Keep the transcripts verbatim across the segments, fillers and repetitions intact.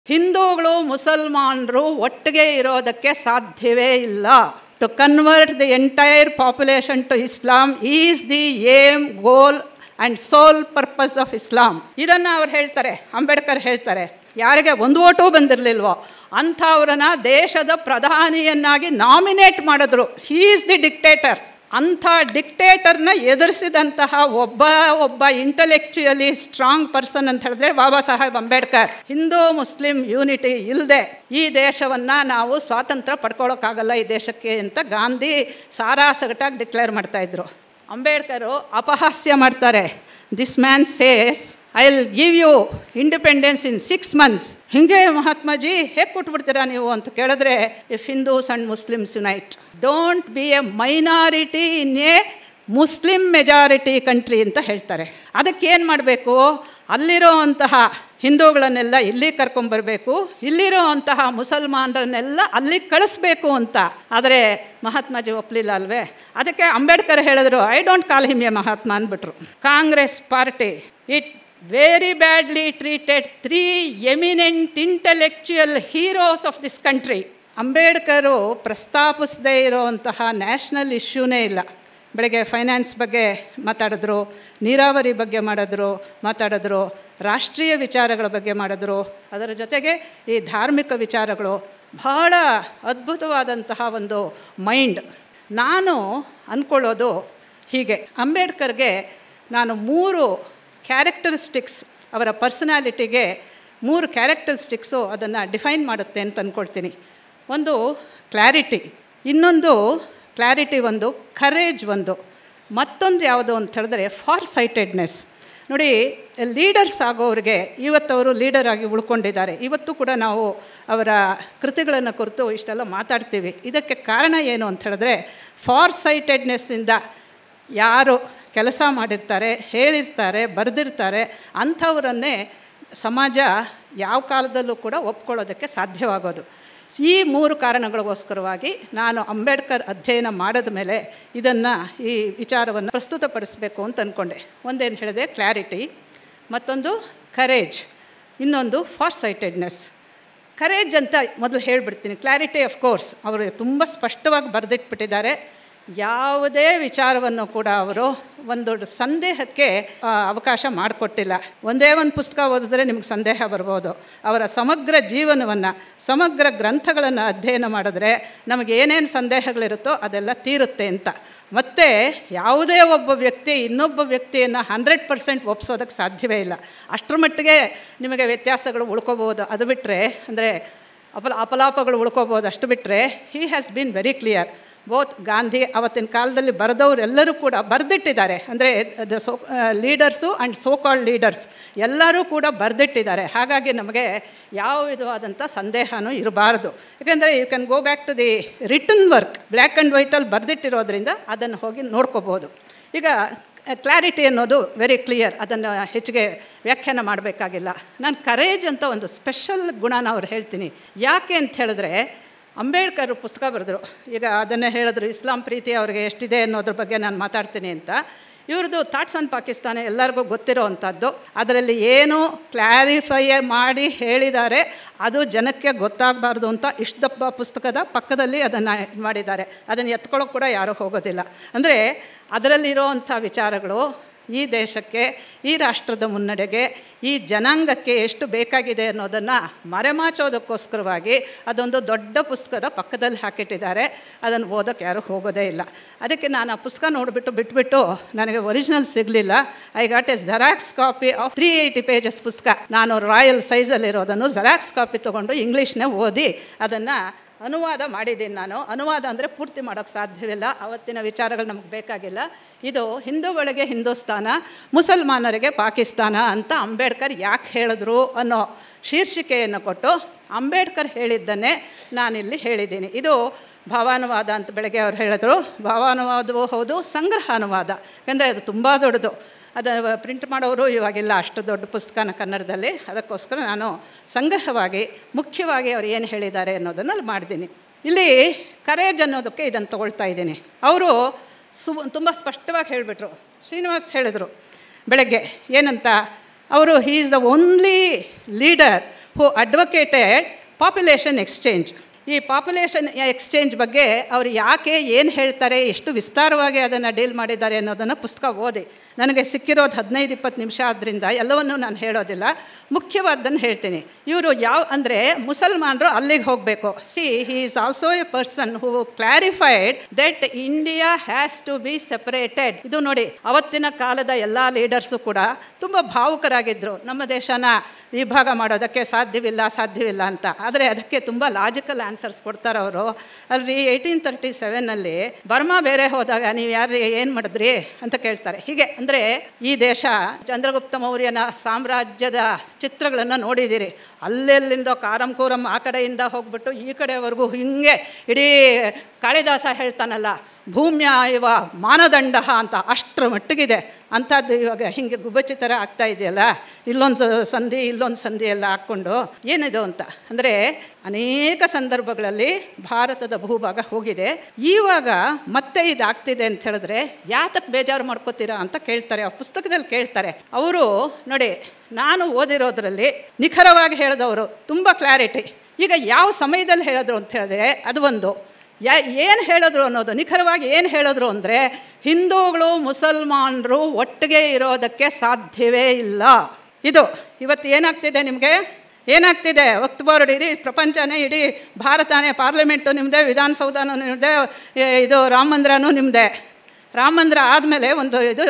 ಹಿಂದೂಗಳು ಮುಸಲ್ಮಾನರು ಒಟ್ಟಿಗೆ ಇರೋದಕ್ಕೆ ಸಾಧ್ಯವೇ ಇಲ್ಲ. To convert the entire population to Islam is the aim, goal and sole purpose of Islam. ಇದನ್ನು ಅವ್ರು ಹೇಳ್ತಾರೆ, ಅಂಬೇಡ್ಕರ್ ಹೇಳ್ತಾರೆ. ಯಾರಿಗೆ ಒಂದು ಓಟೂ ಬಂದಿರಲಿಲ್ವೋ ಅಂಥವ್ರನ್ನ ದೇಶದ ಪ್ರಧಾನಿಯನ್ನಾಗಿ ನಾಮಿನೇಟ್ ಮಾಡಿದ್ರು. He is the dictator. ಅಂಥ ಡಿಕ್ಟೇಟರ್ನ ಎದುರಿಸಿದಂತಹ ಒಬ್ಬ ಒಬ್ಬ ಇಂಟೆಲೆಕ್ಚುಯಲಿ ಸ್ಟ್ರಾಂಗ್ ಪರ್ಸನ್ ಅಂತ ಹೇಳಿದ್ರೆ Baba Saheb Ambedkar. Hindu Muslim unity ಇಲ್ಲದೆ ಈ ದೇಶವನ್ನು ನಾವು ಸ್ವಾತಂತ್ರ್ಯ ಪಡ್ಕೊಳ್ಳೋಕ್ಕಾಗಲ್ಲ ಈ ದೇಶಕ್ಕೆ ಅಂತ ಗಾಂಧಿ ಸಾರಾಸಗಟಾಗಿ ಡಿಕ್ಲೇರ್ ಮಾಡ್ತಾಯಿದ್ರು. ಅಂಬೇಡ್ಕರು ಅಪಹಾಸ್ಯ ಮಾಡ್ತಾರೆ. This man says I will give you independence in six months. ಹಿಂಗೆ ಮಹಾತ್ಮಾಜಿ ಹೇಗೆ ಕೊಟ್ಬಿಡ್ತೀರಾ ನೀವು ಅಂತ ಕೇಳಿದ್ರೆ, if Hindus and Muslims unite, don't be a minority in a Muslim majority country ಅಂತ ಹೇಳ್ತಾರೆ. ಅದಕ್ಕೇನು ಮಾಡಬೇಕು? ಅಲ್ಲಿರೋ ಅಂತಹ ಹಿಂದೂಗಳನ್ನೆಲ್ಲ ಇಲ್ಲಿ ಕರ್ಕೊಂಬರಬೇಕು, ಇಲ್ಲಿರೋ ಅಂತಹ ಮುಸಲ್ಮಾನರನ್ನೆಲ್ಲ ಅಲ್ಲಿ ಕಳಿಸ್ಬೇಕು ಅಂತ. ಆದರೆ ಮಹಾತ್ಮಾಜಿ ಒಪ್ಪಲಿಲ್ಲ ಅಲ್ವೇ? ಅದಕ್ಕೆ ಅಂಬೇಡ್ಕರ್ ಹೇಳಿದ್ರು, I don't call him a Mahatma ಅಂದ್ಬಿಟ್ರು. Congress party it very badly treated three eminent intellectual heroes of this country. Ambedkar ಪ್ರಸ್ತಾಪಿಸದೇ ಇರೋವಂತಹ ನ್ಯಾಷನಲ್ ಇಶ್ಯೂನೇ ಇಲ್ಲ. ಬೆಳಗ್ಗೆ ಫೈನಾನ್ಸ್ ಬಗ್ಗೆ ಮಾತಾಡಿದ್ರು, ನೀರಾವರಿ ಬಗ್ಗೆ ಮಾಡಿದ್ರು ಮಾತಾಡಿದ್ರು ರಾಷ್ಟ್ರೀಯ ವಿಚಾರಗಳ ಬಗ್ಗೆ ಮಾಡಿದ್ರು. ಅದರ ಜೊತೆಗೆ ಈ ಧಾರ್ಮಿಕ ವಿಚಾರಗಳು, ಬಹಳ ಅದ್ಭುತವಾದಂತಹ ಒಂದು ಮೈಂಡ್. ನಾನು ಅಂದ್ಕೊಳ್ಳೋದು ಹೀಗೆ, ಅಂಬೇಡ್ಕರ್ಗೆ ನಾನು ಮೂರು ಕ್ಯಾರೆಕ್ಟರಿಸ್ಟಿಕ್ಸ್, ಅವರ ಪರ್ಸನಾಲಿಟಿಗೆ ಮೂರು ಕ್ಯಾರೆಕ್ಟರಿಸ್ಟಿಕ್ಸು ಅದನ್ನು ಡಿಫೈನ್ ಮಾಡುತ್ತೆ ಅಂತ ಅಂದ್ಕೊಳ್ತೀನಿ. ಒಂದು ಕ್ಲಾರಿಟಿ, ಇನ್ನೊಂದು ಕ್ಲಾರಿಟಿ ಒಂದು, ಕರೇಜ್ ಒಂದು, ಮತ್ತೊಂದು ಯಾವುದು ಅಂತ ಹೇಳಿದ್ರೆ ಫಾರ್ ಸೈಟೆಡ್ನೆಸ್. ನೋಡಿ, ಲೀಡರ್ಸ್ ಆಗೋರಿಗೆ ಇವತ್ತವರು ಲೀಡರ್ ಆಗಿ ಉಳ್ಕೊಂಡಿದ್ದಾರೆ. ಇವತ್ತು ಕೂಡ ನಾವು ಅವರ ಕೃತಿಗಳನ್ನು ಕುರಿತು ಇಷ್ಟೆಲ್ಲ ಮಾತಾಡ್ತೀವಿ. ಇದಕ್ಕೆ ಕಾರಣ ಏನು ಅಂತ ಹೇಳಿದ್ರೆ, ಫಾರ್ ಸೈಟೆಡ್ನೆಸ್ಸಿಂದ ಯಾರು ಕೆಲಸ ಮಾಡಿರ್ತಾರೆ, ಹೇಳಿರ್ತಾರೆ, ಬರೆದಿರ್ತಾರೆ, ಅಂಥವರನ್ನೇ ಸಮಾಜ ಯಾವ ಕಾಲದಲ್ಲೂ ಕೂಡ ಒಪ್ಕೊಳ್ಳೋದಕ್ಕೆ ಸಾಧ್ಯವಾಗೋದು. ಈ ಮೂರು ಕಾರಣಗಳಿಗೋಸ್ಕರವಾಗಿ ನಾನು ಅಂಬೇಡ್ಕರ್ ಅಧ್ಯಯನ ಮಾಡಿದ ಮೇಲೆ ಇದನ್ನು, ಈ ವಿಚಾರವನ್ನು ಪ್ರಸ್ತುತಪಡಿಸಬೇಕು ಅಂತ ಅಂದ್ಕೊಂಡೆ. ಒಂದೇನು ಹೇಳಿದೆ, ಕ್ಲಾರಿಟಿ, ಮತ್ತೊಂದು ಕರೇಜ್, ಇನ್ನೊಂದು ಫಾರ್ ಸೈಟೆಡ್ನೆಸ್. ಕರೇಜ್ ಅಂತ ಮೊದಲು ಹೇಳಿಬಿಡ್ತೀನಿ. ಕ್ಲಾರಿಟಿ ಆಫ್ ಕೋರ್ಸ್ ಅವರು ತುಂಬ ಸ್ಪಷ್ಟವಾಗಿ ಬರೆದಿಟ್ಬಿಟ್ಟಿದ್ದಾರೆ. ಯಾವುದೇ ವಿಚಾರವನ್ನು ಕೂಡ ಅವರು ಒಂದು ಸಂದೇಹಕ್ಕೆ ಅವಕಾಶ ಮಾಡಿಕೊಟ್ಟಿಲ್ಲ. ಒಂದೇ ಒಂದು ಪುಸ್ತಕ ಓದಿದ್ರೆ ನಿಮ್ಗೆ ಸಂದೇಹ ಬರ್ಬೋದು. ಅವರ ಸಮಗ್ರ ಜೀವನವನ್ನು, ಸಮಗ್ರ ಗ್ರಂಥಗಳನ್ನು ಅಧ್ಯಯನ ಮಾಡಿದ್ರೆ ನಮಗೆ ಏನೇನು ಸಂದೇಹಗಳಿರುತ್ತೋ ಅದೆಲ್ಲ ತೀರುತ್ತೆ ಅಂತ. ಮತ್ತು ಯಾವುದೇ ಒಬ್ಬ ವ್ಯಕ್ತಿ ಇನ್ನೊಬ್ಬ ವ್ಯಕ್ತಿಯನ್ನು ಹಂಡ್ರೆಡ್ ಪರ್ಸೆಂಟ್ ಒಪ್ಸೋದಕ್ಕೆ ಸಾಧ್ಯವೇ ಇಲ್ಲ. ಅಷ್ಟರ ಮಟ್ಟಿಗೆ ನಿಮಗೆ ವ್ಯತ್ಯಾಸಗಳು ಉಳ್ಕೋಬೋದು. ಅದು ಬಿಟ್ಟರೆ, ಅಂದರೆ ಅಪಲ ಅಪಲಾಪಗಳು ಉಳ್ಕೋಬೋದು. ಅಷ್ಟು ಬಿಟ್ಟರೆ he has been very clear. Both Gandhi ಅವತ್ತಿನ ಕಾಲದಲ್ಲಿ ಬರೆದವರೆಲ್ಲರೂ ಕೂಡ ಬರೆದಿಟ್ಟಿದ್ದಾರೆ. ಅಂದರೆ the so leaders and so called leaders ಎಲ್ಲರೂ ಕೂಡ ಬರೆದಿಟ್ಟಿದ್ದಾರೆ. ಹಾಗಾಗಿ ನಮಗೆ ಯಾವ ವಿಧವಾದಂಥ ಸಂದೇಹನೂ ಇರಬಾರ್ದು. ಯಾಕೆಂದರೆ you can go back to the written work, black and ವೈಟಲ್ಲಿ ಬರೆದಿಟ್ಟಿರೋದ್ರಿಂದ ಅದನ್ನು ಹೋಗಿ ನೋಡ್ಕೋಬೋದು. ಈಗ ಕ್ಲಾರಿಟಿ ಅನ್ನೋದು ವೆರಿ ಕ್ಲಿಯರ್, ಅದನ್ನು ಹೆಚ್ಚಿಗೆ ವ್ಯಾಖ್ಯಾನ ಮಾಡಬೇಕಾಗಿಲ್ಲ. ನಾನು ಕರೇಜ್ ಅಂತ ಒಂದು ಸ್ಪೆಷಲ್ ಗುಣನ ಅವ್ರು ಹೇಳ್ತೀನಿ. ಯಾಕೆ ಅಂತ ಹೇಳಿದ್ರೆ, ಅಂಬೇಡ್ಕರ್ ಪುಸ್ತಕ ಬರೆದ್ರು. ಈಗ ಅದನ್ನೇ ಹೇಳಿದ್ರು, ಇಸ್ಲಾಂ ಪ್ರೀತಿ ಅವ್ರಿಗೆ ಎಷ್ಟಿದೆ ಅನ್ನೋದ್ರ ಬಗ್ಗೆ ನಾನು ಮಾತಾಡ್ತೀನಿ ಅಂತ. ಇವ್ರದ್ದು ಥಾಟ್ಸ್ ಆನ್ ಪಾಕಿಸ್ತಾನ ಎಲ್ಲರಿಗೂ ಗೊತ್ತಿರೋ ಅಂಥದ್ದು. ಅದರಲ್ಲಿ ಏನು ಕ್ಲಾರಿಫೈ ಮಾಡಿ ಹೇಳಿದ್ದಾರೆ ಅದು ಜನಕ್ಕೆ ಗೊತ್ತಾಗಬಾರ್ದು ಅಂತ ಇಷ್ಟು ದಪ್ಪ ಪುಸ್ತಕದ ಪಕ್ಕದಲ್ಲಿ ಅದನ್ನು ಮಾಡಿದ್ದಾರೆ. ಅದನ್ನು ಎತ್ಕೊಳ್ಳೋಕೆ ಕೂಡ ಯಾರೂ ಹೋಗೋದಿಲ್ಲ. ಅಂದರೆ ಅದರಲ್ಲಿರೋವಂಥ ವಿಚಾರಗಳು ಈ ದೇಶಕ್ಕೆ, ಈ ರಾಷ್ಟ್ರದ ಮುನ್ನಡೆಗೆ, ಈ ಜನಾಂಗಕ್ಕೆ ಎಷ್ಟು ಬೇಕಾಗಿದೆ ಅನ್ನೋದನ್ನು ಮರೆಮಾಚೋದಕ್ಕೋಸ್ಕರವಾಗಿ ಅದೊಂದು ದೊಡ್ಡ ಪುಸ್ತಕದ ಪಕ್ಕದಲ್ಲಿ ಹಾಕಿಟ್ಟಿದ್ದಾರೆ. ಅದನ್ನು ಓದೋಕ್ಕೆ ಯಾರೂ ಹೋಗೋದೇ ಇಲ್ಲ. ಅದಕ್ಕೆ ನಾನು ಆ ಪುಸ್ತಕ ನೋಡಿಬಿಟ್ಟು ಬಿಟ್ಬಿಟ್ಟು ನನಗೆ ಒರಿಜಿನಲ್ ಸಿಗಲಿಲ್ಲ. I got a xerox copy of three eighty pages ಪುಸ್ತಕ. ನಾನು ರಾಯಲ್ ಸೈಜಲ್ಲಿರೋದನ್ನು ಜೆರಾಕ್ಸ್ ಕಾಪಿ ತೊಗೊಂಡು ಇಂಗ್ಲೀಷ್ನೇ ಓದಿ ಅದನ್ನು ಅನುವಾದ ಮಾಡಿದ್ದೀನಿ. ನಾನು ಅನುವಾದ ಅಂದರೆ ಪೂರ್ತಿ ಮಾಡೋಕ್ಕೆ ಸಾಧ್ಯವಿಲ್ಲ. ಆವತ್ತಿನ ವಿಚಾರಗಳು ನಮಗೆ ಬೇಕಾಗಿಲ್ಲ. ಇದು ಹಿಂದೂಗಳಿಗೆ ಹಿಂದೂಸ್ತಾನ, ಮುಸಲ್ಮಾನರಿಗೆ ಪಾಕಿಸ್ತಾನ ಅಂತ ಅಂಬೇಡ್ಕರ್ ಯಾಕೆ ಹೇಳಿದ್ರು ಅನ್ನೋ ಶೀರ್ಷಿಕೆಯನ್ನು ಕೊಟ್ಟು ಅಂಬೇಡ್ಕರ್ ಹೇಳಿದ್ದನ್ನೇ ನಾನಿಲ್ಲಿ ಹೇಳಿದ್ದೀನಿ. ಇದು ಭಾವಾನುವಾದ ಅಂತ ಬೆಳಗ್ಗೆ ಅವ್ರು ಹೇಳಿದ್ರು. ಭಾವಾನುವಾದವೂ ಹೌದು, ಸಂಗ್ರಹ ಅನುವಾದ. ಯಾಕೆಂದರೆ ಅದು ತುಂಬ ದೊಡ್ಡದು. ಅದನ್ನು ಪ್ರಿಂಟ್ ಮಾಡೋರು ಇವಾಗಿಲ್ಲ, ಅಷ್ಟು ದೊಡ್ಡ ಪುಸ್ತಕನ ಕನ್ನಡದಲ್ಲಿ. ಅದಕ್ಕೋಸ್ಕರ ನಾನು ಸಂಗ್ರಹವಾಗಿ ಮುಖ್ಯವಾಗಿ ಅವ್ರು ಏನು ಹೇಳಿದ್ದಾರೆ ಅನ್ನೋದನ್ನು ಅಲ್ಲಿ ಮಾಡಿದ್ದೀನಿ. ಇಲ್ಲಿ ಕರೇಜ್ ಅನ್ನೋದಕ್ಕೆ ಇದನ್ನು ತೊಗೊಳ್ತಾ ಇದ್ದೀನಿ. ಅವರು ಸು ತುಂಬ ಸ್ಪಷ್ಟವಾಗಿ ಹೇಳಿಬಿಟ್ರು. ಶ್ರೀನಿವಾಸ್ ಹೇಳಿದರು ಬೆಳಗ್ಗೆ ಏನಂತ, ಅವರು he is the only leader who advocated population exchange. ಈ ಪಾಪ್ಯುಲೇಷನ್ ಎಕ್ಸ್ಚೇಂಜ್ ಬಗ್ಗೆ ಅವರು ಯಾಕೆ ಏನು ಹೇಳ್ತಾರೆ, ಎಷ್ಟು ವಿಸ್ತಾರವಾಗಿ ಅದನ್ನು ಡೀಲ್ ಮಾಡಿದ್ದಾರೆ ಅನ್ನೋದನ್ನು ಪುಸ್ತಕ ಓದಿ. ನನಗೆ ಸಿಕ್ಕಿರೋದು ಹದಿನೈದು ಇಪ್ಪತ್ತು ನಿಮಿಷ ಆದ್ದರಿಂದ ಎಲ್ಲವನ್ನೂ ನಾನು ಹೇಳೋದಿಲ್ಲ, ಮುಖ್ಯವಾದ್ದನ್ನು ಹೇಳ್ತೀನಿ. ಇವರು ಯಾವ ಅಂದರೆ ಮುಸಲ್ಮಾನರು ಅಲ್ಲಿಗೆ ಹೋಗಬೇಕು. See he is also a person who clarified that India has to be separated. ಇದು ನೋಡಿ, ಅವತ್ತಿನ ಕಾಲದ ಎಲ್ಲ ಲೀಡರ್ಸು ಕೂಡ ತುಂಬ ಭಾವುಕರಾಗಿದ್ದರು, ನಮ್ಮ ದೇಶನ ವಿಭಾಗ ಮಾಡೋದಕ್ಕೆ ಸಾಧ್ಯವಿಲ್ಲ ಸಾಧ್ಯವಿಲ್ಲ ಅಂತ. ಆದರೆ ಅದಕ್ಕೆ ತುಂಬ ಲಾಜಿಕಲ್ ಆನ್ಸರ್ಸ್ ಕೊಡ್ತಾರೆ ಅವರು. ಅಲ್ರಿ ಏಯ್ಟೀನ್ ತರ್ಟಿ ಸೆವೆನಲ್ಲಿ ಬರ್ಮಾ ಬೇರೆ ಹೋದಾಗ ನೀವು ಯಾರು ಏನು ಮಾಡಿದ್ರಿ ಅಂತ ಕೇಳ್ತಾರೆ. ಹೀಗೆ ಅಂದರೆ ಈ ದೇಶ ಚಂದ್ರಗುಪ್ತ ಮೌರ್ಯನ ಸಾಮ್ರಾಜ್ಯದ ಚಿತ್ರಗಳನ್ನು ನೋಡಿದ್ದೀರಿ. ಅಲ್ಲೆಲ್ಲಿಂದ ಕಾರಂ ಕೂರಂ ಆ ಕಡೆಯಿಂದ ಹೋಗ್ಬಿಟ್ಟು ಈ ಕಡೆವರೆಗೂ ಹಿಂಗೆ ಇಡೀ ಕಾಳಿದಾಸ ಹೇಳ್ತಾನಲ್ಲ, ಭೂಮ್ಯ ಇವ ಮಾನದಂಡ ಅಂತ ಅಷ್ಟರ ಮಟ್ಟಿಗಿದೆ. ಅಂಥದ್ದು ಇವಾಗ ಹೀಗೆ ಗುಬ್ಬಚ್ಚಿ ಥರ ಆಗ್ತಾ ಇದೆಯಲ್ಲ, ಇಲ್ಲೊಂದು ಸಂಧಿ ಇಲ್ಲೊಂದು ಸಂಧಿ ಎಲ್ಲ ಹಾಕ್ಕೊಂಡು ಏನಿದು ಅಂತ. ಅಂದರೆ ಅನೇಕ ಸಂದರ್ಭಗಳಲ್ಲಿ ಭಾರತದ ಭೂಭಾಗ ಹೋಗಿದೆ. ಇವಾಗ ಮತ್ತೆ ಇದಾಗ್ತಿದೆ ಅಂತ ಹೇಳಿದ್ರೆ ಯಾತಕ್ಕೆ ಬೇಜಾರು ಮಾಡ್ಕೋತೀರಾ ಅಂತ ಕೇಳ್ತಾರೆ, ಆ ಪುಸ್ತಕದಲ್ಲಿ ಕೇಳ್ತಾರೆ. ಅವರು ನೋಡಿ, ನಾನು ಓದಿರೋದ್ರಲ್ಲಿ ನಿಖರವಾಗಿ ಹೇಳಿದವರು, ತುಂಬ ಕ್ಲಾರಿಟಿ. ಈಗ ಯಾವ ಸಮಯದಲ್ಲಿ ಹೇಳಿದ್ರು ಅಂತ ಹೇಳಿದ್ರೆ ಅದು ಒಂದು ಯಾ ಏನು ಹೇಳಿದ್ರು ಅನ್ನೋದು ನಿಖರವಾಗಿ ಏನು ಹೇಳಿದ್ರು ಅಂದರೆ, ಹಿಂದೂಗಳು ಮುಸಲ್ಮಾನರು ಒಟ್ಟಿಗೆ ಇರೋದಕ್ಕೆ ಸಾಧ್ಯವೇ ಇಲ್ಲ. ಇದು ಇವತ್ತು ಏನಾಗ್ತಿದೆ, ನಿಮಗೆ ಏನಾಗ್ತಿದೆ, ವಕ್ಫ್ ಬೋರ್ಡ್ ಇಡೀ ಪ್ರಪಂಚನೇ, ಇಡೀ ಭಾರತನೇ, ಪಾರ್ಲಿಮೆಂಟು ನಿಮ್ಮದೇ, ವಿಧಾನಸೌಧನೂ ನಿಮ್ಮದೇ, ಇದು ರಾಮ ಮಂದಿರನೂ ನಿಮ್ಮದೇ. ರಾಮ ಮಂದಿರ ಆದಮೇಲೆ ಒಂದು ಇದು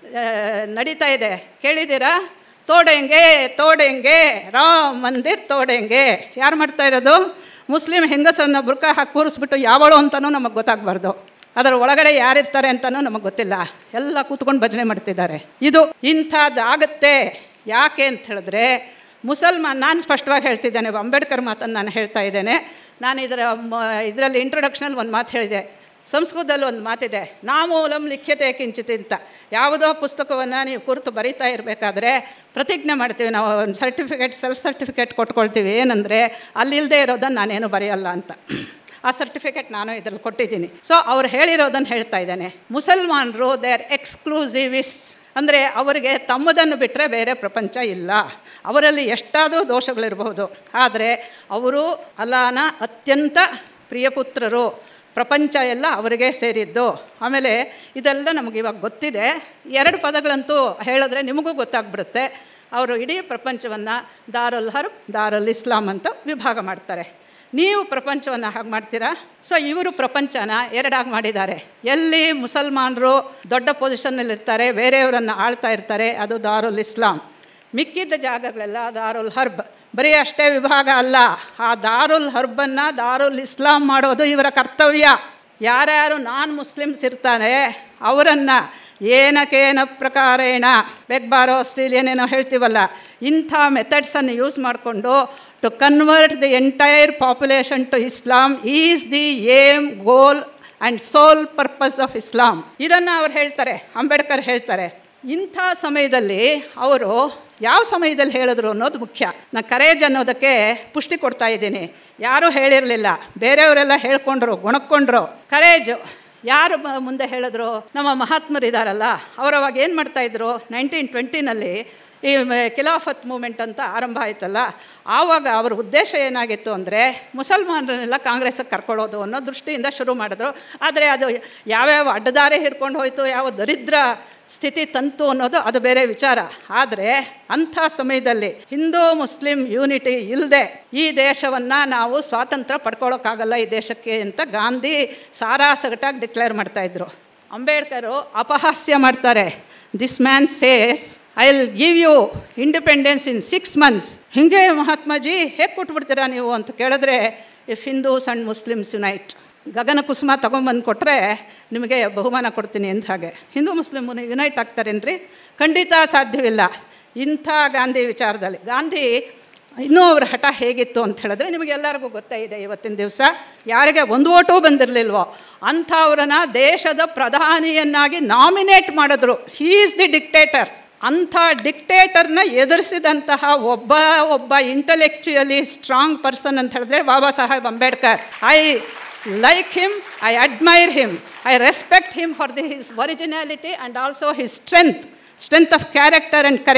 ನಡೀತಾ ಇದೆ, ಕೇಳಿದ್ದೀರಾ? ತೋಡೆಂಗೆ ತೋಡೆಂಗೆ ರಾಮ ಮಂದಿರ್ ತೋಡೆಂಗೆ. ಯಾರು ಮಾಡ್ತಾ ಇರೋದು? ಮುಸ್ಲಿಂ ಹೆಂಗಸರನ್ನ ಬುರ್ಕ ಹಾಕಿ ಕೂರಿಸ್ಬಿಟ್ಟು ಯಾವಳು ಅಂತಲೂ ನಮಗೆ ಗೊತ್ತಾಗಬಾರ್ದು, ಅದರ ಒಳಗಡೆ ಯಾರಿರ್ತಾರೆ ಅಂತಲೂ ನಮಗೆ ಗೊತ್ತಿಲ್ಲ, ಎಲ್ಲ ಕೂತ್ಕೊಂಡು ಭಜನೆ ಮಾಡ್ತಿದ್ದಾರೆ. ಇದು ಇಂಥದ್ದಾಗತ್ತೆ. ಯಾಕೆ ಅಂತ ಹೇಳಿದ್ರೆ ಮುಸಲ್ಮಾನ್, ನಾನು ಸ್ಪಷ್ಟವಾಗಿ ಹೇಳ್ತಿದ್ದೇನೆ, ಅಂಬೇಡ್ಕರ್ ಮಾತನ್ನು ನಾನು ಹೇಳ್ತಾ ಇದ್ದೇನೆ. ನಾನು ಇದರ ಇದರಲ್ಲಿ ಇಂಟ್ರೊಡಕ್ಷನಲ್ಲಿ ಒಂದು ಮಾತು ಹೇಳಿದೆ, ಸಂಸ್ಕೃತದಲ್ಲಿ ಒಂದು ಮಾತಿದೆ, ನಾಮೂಲಂ ಲಿಖ್ಯತೆ ಕಿಂಚಿತ್ ಅಂತ. ಯಾವುದೋ ಪುಸ್ತಕವನ್ನು ನೀವು ಕುರಿತು ಬರೀತಾ ಇರಬೇಕಾದ್ರೆ ಪ್ರತಿಜ್ಞೆ ಮಾಡ್ತೀವಿ ನಾವು, ಒಂದು ಸರ್ಟಿಫಿಕೇಟ್ ಸೆಲ್ಫ್ ಸರ್ಟಿಫಿಕೇಟ್ ಕೊಟ್ಕೊಳ್ತೀವಿ, ಏನಂದರೆ ಅಲ್ಲಿಲ್ಲದೆ ಇರೋದನ್ನು ನಾನೇನು ಬರೆಯಲ್ಲ ಅಂತ. ಆ ಸರ್ಟಿಫಿಕೇಟ್ ನಾನು ಇದರಲ್ಲಿ ಕೊಟ್ಟಿದ್ದೀನಿ. ಸೊ ಅವ್ರು ಹೇಳಿರೋದನ್ನು ಹೇಳ್ತಾ ಇದ್ದೇನೆ. ಮುಸಲ್ಮಾನರು ದೇ ಆರ್ ಎಕ್ಸ್ಕ್ಲೂಸಿವಿಸ್, ಅಂದರೆ ಅವರಿಗೆ ತಮ್ಮದನ್ನು ಬಿಟ್ಟರೆ ಬೇರೆ ಪ್ರಪಂಚ ಇಲ್ಲ. ಅವರಲ್ಲಿ ಎಷ್ಟಾದರೂ ದೋಷಗಳಿರಬಹುದು, ಆದರೆ ಅವರು ಅಲ್ಲಾಹನ ಅತ್ಯಂತ ಪ್ರಿಯಪುತ್ರರು, ಪ್ರಪಂಚ ಎಲ್ಲ ಅವರಿಗೆ ಸೇರಿದ್ದು. ಆಮೇಲೆ ಇದೆಲ್ಲ ನಮಗೆ ಇವಾಗ ಗೊತ್ತಿದೆ. ಎರಡು ಪದಗಳಂತೂ ಹೇಳಿದ್ರೆ ನಿಮಗೂ ಗೊತ್ತಾಗ್ಬಿಡುತ್ತೆ. ಅವರು ಇಡೀ ಪ್ರಪಂಚವನ್ನು ದಾರುಲ್ ಹರ್ಬ್, ದಾರುಲ್ ಇಸ್ಲಾಂ ಅಂತ ವಿಭಾಗ ಮಾಡ್ತಾರೆ. ನೀವು ಪ್ರಪಂಚವನ್ನು ಹಾಗೆ ಮಾಡ್ತೀರಾ? ಸೊ ಇವರು ಪ್ರಪಂಚನ ಎರಡಾಗಿ ಮಾಡಿದ್ದಾರೆ. ಎಲ್ಲಿ ಮುಸಲ್ಮಾನರು ದೊಡ್ಡ ಪೊಸಿಷನ್ನಲ್ಲಿರ್ತಾರೆ, ಬೇರೆಯವರನ್ನು ಆಳ್ತಾ ಇರ್ತಾರೆ, ಅದು ದಾರುಲ್ ಇಸ್ಲಾಂ. ಮಿಕ್ಕಿದ್ದ ಜಾಗಗಳೆಲ್ಲ ದಾರುಲ್ ಹರ್ಬ್. ಬರೀ ಅಷ್ಟೇ ವಿಭಾಗ ಅಲ್ಲ, ಆ ದಾರುಲ್ ಹರ್ಬನ್ನು ದಾರುಲ್ ಇಸ್ಲಾಂ ಮಾಡೋದು ಇವರ ಕರ್ತವ್ಯ. ಯಾರ್ಯಾರು ನಾನ್ ಮುಸ್ಲಿಮ್ಸ್ ಇರ್ತಾರೆ ಅವರನ್ನು ಏನಕೇನ ಪ್ರಕಾರೇಣ ಬೆಗ್ಬಾರೋ ಆಸ್ಟ್ರೇಲಿಯನ್ ಏನೋ ಹೇಳ್ತೀವಲ್ಲ, ಇಂಥ ಮೆಥಡ್ಸನ್ನು ಯೂಸ್ ಮಾಡಿಕೊಂಡು to convert the entire population to Islam is the aim, goal and sole purpose of Islam. ಇದನ್ನು ಅವ್ರು ಹೇಳ್ತಾರೆ, ಅಂಬೇಡ್ಕರ್ ಹೇಳ್ತಾರೆ. ಇಂಥ ಸಮಯದಲ್ಲಿ ಅವರು ಯಾವ ಸಮಯದಲ್ಲಿ ಹೇಳಿದ್ರು ಅನ್ನೋದು ಮುಖ್ಯ. ನಾನು ಕರೇಜ್ ಅನ್ನೋದಕ್ಕೆ ಪುಷ್ಟಿ ಕೊಡ್ತಾ ಇದ್ದೀನಿ. ಯಾರೂ ಹೇಳಿರಲಿಲ್ಲ, ಬೇರೆಯವರೆಲ್ಲ ಹೇಳ್ಕೊಂಡ್ರು, ಗುಣಕ್ಕೊಂಡ್ರು. ಕರೇಜು ಯಾರು ಮುಂದೆ ಹೇಳಿದ್ರು? ನಮ್ಮ ಮಹಾತ್ಮರಿದ್ದಾರಲ್ಲ, ಅವರು ಅವಾಗ ಏನು ಮಾಡ್ತಾಯಿದ್ರು, ನೈನ್ಟೀನ್ ಟ್ವೆಂಟಿನಲ್ಲಿ ಈ ಖಿಲಾಫತ್ ಮೂಮೆಂಟ್ ಅಂತ ಆರಂಭ ಆಯ್ತಲ್ಲ, ಆವಾಗ ಅವ್ರ ಉದ್ದೇಶ ಏನಾಗಿತ್ತು ಅಂದರೆ ಮುಸಲ್ಮಾನರನ್ನೆಲ್ಲ ಕಾಂಗ್ರೆಸ್ಸಿಗೆ ಕರ್ಕೊಳ್ಳೋದು ಅನ್ನೋ ದೃಷ್ಟಿಯಿಂದ ಶುರು ಮಾಡಿದ್ರು. ಆದರೆ ಅದು ಯಾವ್ಯಾವ ಅಡ್ಡದಾರಿ ಹಿಡ್ಕೊಂಡು ಹೋಯಿತು, ಯಾವ ದರಿದ್ರ ಸ್ಥಿತಿ ತಂತು ಅನ್ನೋದು ಅದು ಬೇರೆ ವಿಚಾರ. ಆದರೆ ಅಂಥ ಸಮಯದಲ್ಲಿ ಹಿಂದೂ ಮುಸ್ಲಿಂ ಯೂನಿಟಿ ಇಲ್ಲದೆ ಈ ದೇಶವನ್ನು ನಾವು ಸ್ವಾತಂತ್ರ್ಯ ಪಡ್ಕೊಳ್ಳೋಕ್ಕಾಗಲ್ಲ ಈ ದೇಶಕ್ಕೆ ಅಂತ ಗಾಂಧಿ ಸಾರಾಸಗಟಾಗಿ ಡಿಕ್ಲೇರ್ ಮಾಡ್ತಾಯಿದ್ರು. ಅಂಬೇಡ್ಕರು ಅಪಹಾಸ್ಯ ಮಾಡ್ತಾರೆ. This man says I will give you independence in six months. ಹೀಗೆ ಮಹಾತ್ಮಾಜಿ ಹೇಗೆ ಕೊಟ್ಬಿಡ್ತೀರಾ ನೀವು ಅಂತ ಕೇಳಿದ್ರೆ, if Hindus and Muslims unite, ಗಗನ ಕುಸುಮ ತೊಗೊಂಬಂದು ಕೊಟ್ಟರೆ ನಿಮಗೆ ಬಹುಮಾನ ಕೊಡ್ತೀನಿ ಅಂತ. ಹಾಗೆ ಹಿಂದೂ ಮುಸ್ಲಿಮ್ ಯುನೈಟ್ ಆಗ್ತಾರೇನ್ರಿ? ಖಂಡಿತ ಸಾಧ್ಯವಿಲ್ಲ. ಇಂಥ ಗಾಂಧಿ ವಿಚಾರದಲ್ಲಿ ಗಾಂಧಿ ಇನ್ನೂ ಅವ್ರ ಹಠ ಹೇಗಿತ್ತು ಅಂತ ಹೇಳಿದ್ರೆ ನಿಮಗೆಲ್ಲರಿಗೂ ಗೊತ್ತೇ ಇದೆ. ಇವತ್ತಿನ ದಿವಸ ಯಾರಿಗೆ ಒಂದು ಓಟೂ ಬಂದಿರಲಿಲ್ವೋ ಅಂಥವ್ರನ್ನ ದೇಶದ ಪ್ರಧಾನಿಯನ್ನಾಗಿ ನಾಮಿನೇಟ್ ಮಾಡಿದ್ರು. He is the dictator. ಅಂಥ ಡಿಕ್ಟೇಟರ್ನ ಎದುರಿಸಿದಂತಹ ಒಬ್ಬ ಒಬ್ಬ ಇಂಟೆಲೆಕ್ಚುಯಲಿ ಸ್ಟ್ರಾಂಗ್ ಪರ್ಸನ್ ಅಂತ ಹೇಳಿದ್ರೆ Baba Saheb Ambedkar. I like him, I admire him, I respect him for the, his originality and also his strength, strength of character and courage.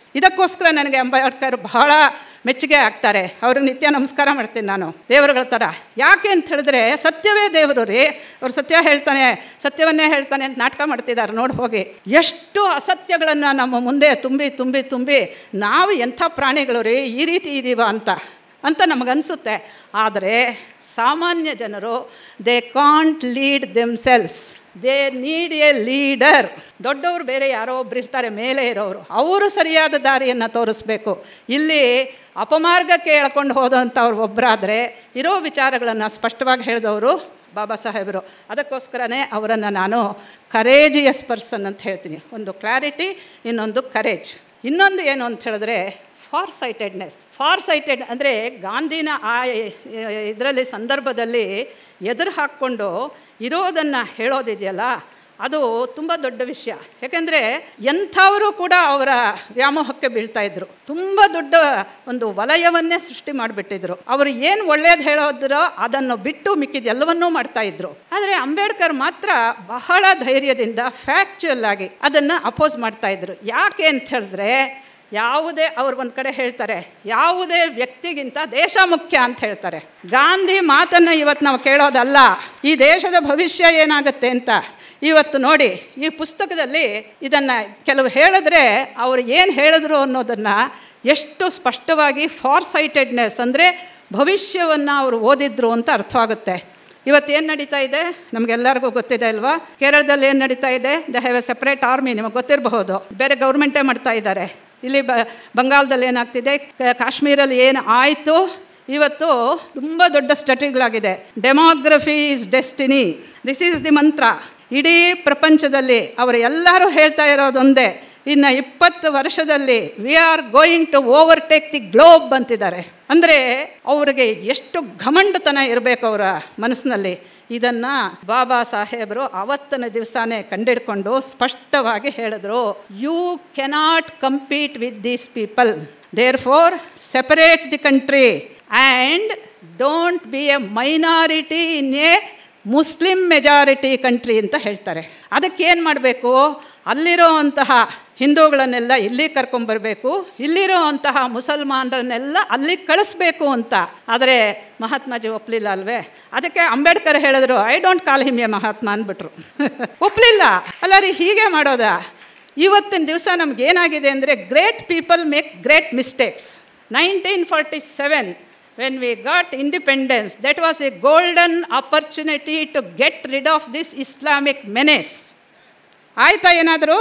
ಇದಕ್ಕೋಸ್ಕರ ನನಗೆ ಅಂಬೇಡ್ಕರ್ ಬಹಳ ಮೆಚ್ಚುಗೆ ಆಗ್ತಾರೆ. ಅವ್ರಿಗೆ ನಿತ್ಯ ನಮಸ್ಕಾರ ಮಾಡ್ತೀನಿ ನಾನು ದೇವರುಗಳ ಥರ. ಯಾಕೆ ಅಂತ ಹೇಳಿದ್ರೆ ಸತ್ಯವೇ ದೇವರು ರೀ. ಅವ್ರು ಸತ್ಯ ಹೇಳ್ತಾನೆ, ಸತ್ಯವನ್ನೇ ಹೇಳ್ತಾನೆ ಅಂತ ನಾಟಕ ಮಾಡ್ತಿದ್ದಾರೆ ನೋಡಿ ಹೋಗಿ. ಎಷ್ಟು ಅಸತ್ಯಗಳನ್ನು ನಮ್ಮ ಮುಂದೆ ತುಂಬಿ ತುಂಬಿ ತುಂಬಿ ನಾವು ಎಂಥ ಪ್ರಾಣಿಗಳು ರೀ, ಈ ರೀತಿ ಇದ್ದೀವ ಅಂತ ಅಂತ ನಮಗನ್ಸುತ್ತೆ. ಆದರೆ ಸಾಮಾನ್ಯ ಜನರು they can't lead themselves, they need a leader. ದೊಡ್ಡವರು ಬೇರೆ ಯಾರೋ ಒಬ್ರು ಇರ್ತಾರೆ ಮೇಲೆ ಇರೋರು, ಅವರು ಸರಿಯಾದ ದಾರಿಯನ್ನು ತೋರಿಸ್ಬೇಕು. ಇಲ್ಲಿ ಅಪಮಾರ್ಗಕ್ಕೆ ಎಳ್ಕೊಂಡು ಹೋದಂಥವ್ರು ಒಬ್ಬರಾದರೆ ಇರೋ ವಿಚಾರಗಳನ್ನು ಸ್ಪಷ್ಟವಾಗಿ ಹೇಳಿದವರು ಬಾಬಾ ಸಾಹೇಬರು. ಅದಕ್ಕೋಸ್ಕರನೇ ಅವರನ್ನು ನಾನು ಕರೇಜಿಯಸ್ ಪರ್ಸನ್ ಅಂತ ಹೇಳ್ತೀನಿ. ಒಂದು ಕ್ಲಾರಿಟಿ, ಇನ್ನೊಂದು ಕರೇಜ್. ಇನ್ನೊಂದು ಏನು ಅಂತ ಹೇಳಿದ್ರೆ ಫಾರ್ ಸೈಟೆಡ್ನೆಸ್. ಫಾರ್ ಸೈಟೆಡ್ ಅಂದರೆ ಗಾಂಧಿನ ಆ ಇದರಲ್ಲಿ ಸಂದರ್ಭದಲ್ಲಿ ಎದುರು ಹಾಕ್ಕೊಂಡು ಇರೋದನ್ನು ಹೇಳೋದಿದೆಯಲ್ಲ, ಅದು ತುಂಬ ದೊಡ್ಡ ವಿಷಯ. ಯಾಕೆಂದರೆ ಎಂಥವರು ಕೂಡ ಅವರ ವ್ಯಾಮೋಹಕ್ಕೆ ಬೀಳ್ತಾಯಿದ್ರು. ತುಂಬ ದೊಡ್ಡ ಒಂದು ವಲಯವನ್ನೇ ಸೃಷ್ಟಿ ಮಾಡಿಬಿಟ್ಟಿದ್ರು. ಅವರು ಏನು ಒಳ್ಳೇದು ಹೇಳೋದ್ರೋ ಅದನ್ನು ಬಿಟ್ಟು ಮಿಕ್ಕಿದ ಎಲ್ಲವನ್ನೂ ಮಾಡ್ತಾಯಿದ್ರು. ಆದರೆ ಅಂಬೇಡ್ಕರ್ ಮಾತ್ರ ಬಹಳ ಧೈರ್ಯದಿಂದ ಫ್ಯಾಕ್ಚುಯಲ್ ಆಗಿ ಅದನ್ನು ಅಪೋಸ್ ಮಾಡ್ತಾಯಿದ್ರು. ಯಾಕೆ ಅಂತ ಹೇಳಿದ್ರೆ ಯಾವುದೇ ಅವ್ರು ಒಂದು ಕಡೆ ಹೇಳ್ತಾರೆ, ಯಾವುದೇ ವ್ಯಕ್ತಿಗಿಂತ ದೇಶ ಮುಖ್ಯ ಅಂತ ಹೇಳ್ತಾರೆ. ಗಾಂಧಿ ಮಾತನ್ನು ಇವತ್ತು ನಾವು ಕೇಳೋದಲ್ಲ, ಈ ದೇಶದ ಭವಿಷ್ಯ ಏನಾಗುತ್ತೆ ಅಂತ. ಇವತ್ತು ನೋಡಿ ಈ ಪುಸ್ತಕದಲ್ಲಿ ಇದನ್ನು ಕೆಲವು ಹೇಳಿದ್ರೆ ಅವರು ಏನು ಹೇಳಿದ್ರು ಅನ್ನೋದನ್ನು ಎಷ್ಟು ಸ್ಪಷ್ಟವಾಗಿ ಫಾರ್ ಸೈಟೆಡ್ನೆಸ್ ಅಂದರೆ ಭವಿಷ್ಯವನ್ನು ಅವರು ಓದಿದ್ರು ಅಂತ ಅರ್ಥವಾಗುತ್ತೆ. ಇವತ್ತೇನು ನಡೀತಾ ಇದೆ ನಮಗೆಲ್ಲರಿಗೂ ಗೊತ್ತಿದೆ ಅಲ್ವಾ? ಕೇರಳದಲ್ಲಿ ಏನು ನಡೀತಾ ಇದೆ? They have a separate army, ನಿಮಗೆ ಗೊತ್ತಿರಬಹುದು. ಬೇರೆ ಗೌರ್ಮೆಂಟೇ ಮಾಡ್ತಾ ಇದ್ದಾರೆ. ಇಲ್ಲಿ ಬ ಬಂಗಾಳದಲ್ಲಿ ಏನಾಗ್ತಿದೆ, ಕಾಶ್ಮೀರಲ್ಲಿ ಏನು ಆಯಿತು, ಇವತ್ತು ತುಂಬ ದೊಡ್ಡ ಸ್ಟಡಿಗಳಾಗಿದೆ. Demography is destiny, this is the mantra. ಇಡೀ ಪ್ರಪಂಚದಲ್ಲಿ ಅವರು ಎಲ್ಲರೂ ಹೇಳ್ತಾ ಇರೋದೊಂದೇ, ಇನ್ನು ಇಪ್ಪತ್ತು ವರ್ಷದಲ್ಲಿ we are going to overtake the globe ಅಂತಿದ್ದಾರೆ. ಅಂದರೆ ಅವ್ರಿಗೆ ಎಷ್ಟು ಘಮಂಡತನ ಇರಬೇಕು ಅವರ ಮನಸ್ಸಿನಲ್ಲಿ. ಇದನ್ನು ಬಾಬಾ ಸಾಹೇಬರು ಆವತ್ತಿನ ದಿವಸನೇ ಕಂಡಿಡ್ಕೊಂಡು ಸ್ಪಷ್ಟವಾಗಿ ಹೇಳಿದ್ರು, you cannot compete with these people, they're for separate the country and don't be a minority in a Muslim majority country ಅಂತ ಹೇಳ್ತಾರೆ. ಅದಕ್ಕೇನು ಮಾಡಬೇಕು? ಅಲ್ಲಿರೋ ಅಂತಹ ಹಿಂದೂಗಳನ್ನೆಲ್ಲ ಇಲ್ಲಿ ಕರ್ಕೊಂಬರಬೇಕು, ಇಲ್ಲಿರೋ ಅಂತಹ ಮುಸಲ್ಮಾನರನ್ನೆಲ್ಲ ಅಲ್ಲಿಗೆ ಕಳಿಸ್ಬೇಕು ಅಂತ. ಆದರೆ ಮಹಾತ್ಮಾಜಿ ಒಪ್ಪಲಿಲ್ಲ ಅಲ್ವೇ? ಅದಕ್ಕೆ ಅಂಬೇಡ್ಕರ್ ಹೇಳಿದ್ರು, I don't call him a Mahatma ಅಂದ್ಬಿಟ್ರು. ಒಪ್ಪಲಿಲ್ಲ. ಅಲ್ಲ ರೀ, ಹೀಗೆ ಮಾಡೋದಾ? ಇವತ್ತಿನ ದಿವಸ ನಮಗೇನಾಗಿದೆ ಅಂದರೆ great people make great mistakes. Nineteen forty seven when we got independence, that was a golden opportunity to get rid of this Islamic menace. ಆಯಿತಾ ಏನಾದರೂ?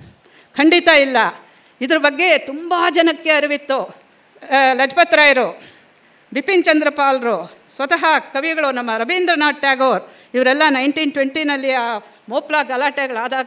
ಖಂಡಿತ ಇಲ್ಲ. ಇದ್ರ ಬಗ್ಗೆ ತುಂಬ ಜನಕ್ಕೆ ಅರಿವಿತ್ತು. ಲಜಪತ್ ರಾಯರು, ಬಿಪಿನ್ ಚಂದ್ರಪಾಲ್ರು, ಸ್ವತಃ ಕವಿಗಳು ನಮ್ಮ ರವೀಂದ್ರನಾಥ್ ಟ್ಯಾಗೋರ್ ಇವರೆಲ್ಲ ನೈನ್ಟೀನ್ ಟ್ವೆಂಟಿನಲ್ಲಿ ಆ ಮೋಪ್ಲಾ ಗಲಾಟೆಗಳಾದಾಗ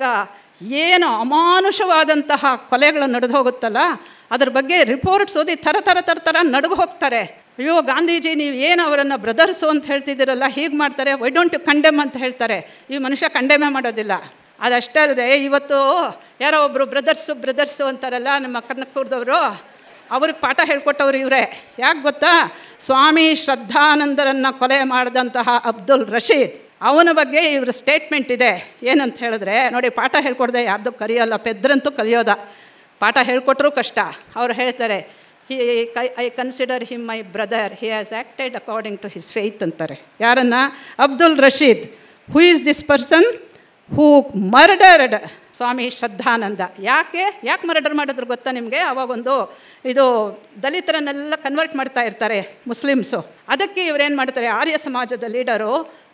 ಏನು ಅಮಾನುಷವಾದಂತಹ ಕೊಲೆಗಳು ನಡೆದು ಹೋಗುತ್ತಲ್ಲ, ಅದ್ರ ಬಗ್ಗೆ ರಿಪೋರ್ಟ್ಸ್ ಓದಿ ಥರ ಥರ ಥರ ಥರ ನಡುಗು ಹೋಗ್ತಾರೆ. ಅಯ್ಯೋ ಗಾಂಧೀಜಿ, ನೀವು ಏನು ಅವರನ್ನು ಬ್ರದರ್ಸು ಅಂತ ಹೇಳ್ತಿದ್ದೀರಲ್ಲ, ಹೀಗೆ ಮಾಡ್ತಾರೆ, ವೈ ಡೋಂಟ್ ಯು ಕಂಡೆಮ್ ಅಂತ ಹೇಳ್ತಾರೆ. ಈ ಮನುಷ್ಯ ಕಂಡೆಮೇ ಮಾಡೋದಿಲ್ಲ. ಅದಷ್ಟೇ ಅಲ್ಲದೆ ಇವತ್ತು ಯಾರೋ ಒಬ್ಬರು ಬ್ರದರ್ಸು ಬ್ರದರ್ಸು ಅಂತಾರಲ್ಲ ನಮ್ಮ ಕನಕಪುರದವರು, ಅವ್ರಿಗೆ ಪಾಠ ಹೇಳ್ಕೊಟ್ಟವ್ರು ಇವರೇ. ಯಾಕೆ ಗೊತ್ತಾ? ಸ್ವಾಮಿ ಶ್ರದ್ಧಾನಂದರನ್ನು ಕೊಲೆ ಮಾಡಿದಂತಹ ಅಬ್ದುಲ್ ರಶೀದ್, ಅವನ ಬಗ್ಗೆ ಇವ್ರ ಸ್ಟೇಟ್ಮೆಂಟ್ ಇದೆ. ಏನಂತ ಹೇಳಿದ್ರೆ ನೋಡಿ, ಪಾಠ ಹೇಳ್ಕೊಡ್ದೆ ಯಾರ್ದು ಕಲಿಯೋಲ್ಲ, ಪೆದ್ರಂತೂ ಕಲಿಯೋದ. ಪಾಠ ಹೇಳ್ಕೊಟ್ರೂ ಕಷ್ಟ. ಅವ್ರು ಹೇಳ್ತಾರೆ, he I consider him my brother, he has acted according to his faith ಅಂತಾರೆ. ಯಾರನ್ನು? Abdul Rashid. Who is this person who murdered Swami Shraddhanand. ಯಾಕೆ ಯಾಕೆ ಮರ್ಡರ್ ಮಾಡಿದ್ರು ಗೊತ್ತಾ ನಿಮಗೆ? ಅವಾಗೊಂದು ಇದು ದಲಿತರನ್ನೆಲ್ಲ ಕನ್ವರ್ಟ್ ಮಾಡ್ತಾ ಇರ್ತಾರೆ ಮುಸ್ಲಿಮ್ಸು. ಅದಕ್ಕೆ ಇವರೇನು ಮಾಡ್ತಾರೆ, ಆರ್ಯ ಸಮಾಜದ ಲೀಡರು,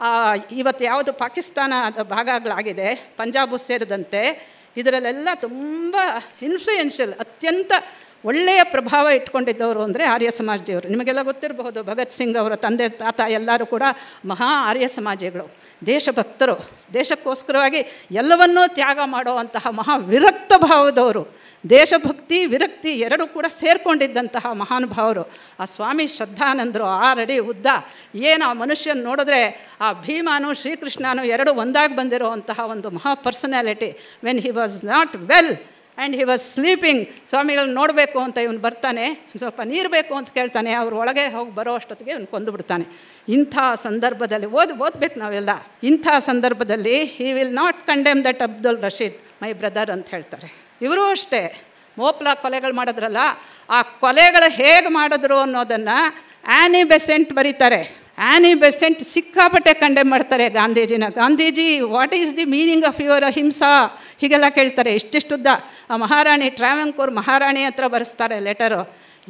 ಇವತ್ತು ಯಾವುದು ಪಾಕಿಸ್ತಾನದ ಭಾಗಗಳಾಗಿದೆ, ಪಂಜಾಬು ಸೇರಿದಂತೆ, ಇದರಲ್ಲೆಲ್ಲ ತುಂಬ ಇನ್ಫ್ಲೂಯೆನ್ಷಿಯಲ್, ಅತ್ಯಂತ ಒಳ್ಳೆಯ ಪ್ರಭಾವ ಇಟ್ಕೊಂಡಿದ್ದವರು ಅಂದರೆ ಆರ್ಯ ಸಮಾಜದವರು. ನಿಮಗೆಲ್ಲ ಗೊತ್ತಿರಬಹುದು, ಭಗತ್ ಸಿಂಗ್ ಅವರ ತಂದೆ ತಾತ ಎಲ್ಲರೂ ಕೂಡ ಮಹಾ ಆರ್ಯ ಸಮಾಜಿಗಳು, ದೇಶಭಕ್ತರು, ದೇಶಕ್ಕೋಸ್ಕರವಾಗಿ ಎಲ್ಲವನ್ನೂ ತ್ಯಾಗ ಮಾಡುವಂತಹ ಮಹಾ ವಿರಕ್ತ ಭಾವದವರು. ದೇಶಭಕ್ತಿ ವಿರಕ್ತಿ ಎರಡೂ ಕೂಡ ಸೇರಿಕೊಂಡಿದ್ದಂತಹ ಮಹಾನುಭಾವರು. ಆ ಸ್ವಾಮಿ ಶ್ರದ್ಧಾನಂದರು ಆರಡಿ ಉದ್ದ, ಏನು ಆ ಮನುಷ್ಯನ ನೋಡಿದ್ರೆ ಆ ಭೀಮಾನು ಶ್ರೀಕೃಷ್ಣನು ಎರಡು ಒಂದಾಗಿ ಬಂದಿರೋ ಅಂತಹ ಒಂದು ಮಹಾ personality. When he was not well and he was sleeping, ಸ್ವಾಮಿಗಳನ್ನ ನೋಡಬೇಕು ಅಂತ ಇವನು ಬರ್ತಾನೆ, ಸ್ವಲ್ಪ ನೀರು ಬೇಕು ಅಂತ ಕೇಳ್ತಾನೆ, ಅವ್ರ ಒಳಗೆ ಹೋಗಿ ಬರೋ ಅಷ್ಟೊತ್ತಿಗೆ ಇವನು ಕೊಂದು ಬಿಡ್ತಾನೆ. ಇಂಥ ಸಂದರ್ಭದಲ್ಲಿ ಓದಿ ಓದ್ಬೇಕು ನಾವೆಲ್ಲ. ಇಂಥ ಸಂದರ್ಭದಲ್ಲಿ he will not condemn that Abdul Rashid my brother ಅಂತ ಹೇಳ್ತಾರೆ. ಇವರೂ ಅಷ್ಟೇ, ಮೋಪ್ಲಾ ಕೊಲೆಗಳು ಮಾಡಿದ್ರಲ್ಲ, ಆ ಕೊಲೆಗಳು ಹೇಗೆ ಮಾಡಿದ್ರು ಅನ್ನೋದನ್ನು ಆ್ಯನಿ ಬೆಸೆಂಟ್ ಬರೀತಾರೆ. ಆ್ಯನಿ ಬೆಸೆಂಟ್ ಸಿಕ್ಕಾಪಟ್ಟೆ ಕಂಡೆಮ್ ಮಾಡ್ತಾರೆ ಗಾಂಧೀಜಿನ. Gandhiji, what is the meaning of your ahimsa ಹೀಗೆಲ್ಲ ಕೇಳ್ತಾರೆ. ಇಷ್ಟಿಷ್ಟುದ್ದ ಆ ಮಹಾರಾಣಿ ಟ್ರಾವೆಂಕೋರ್ ಮಹಾರಾಣಿ ಹತ್ರ ಬರೆಸ್ತಾರೆ ಲೆಟರು.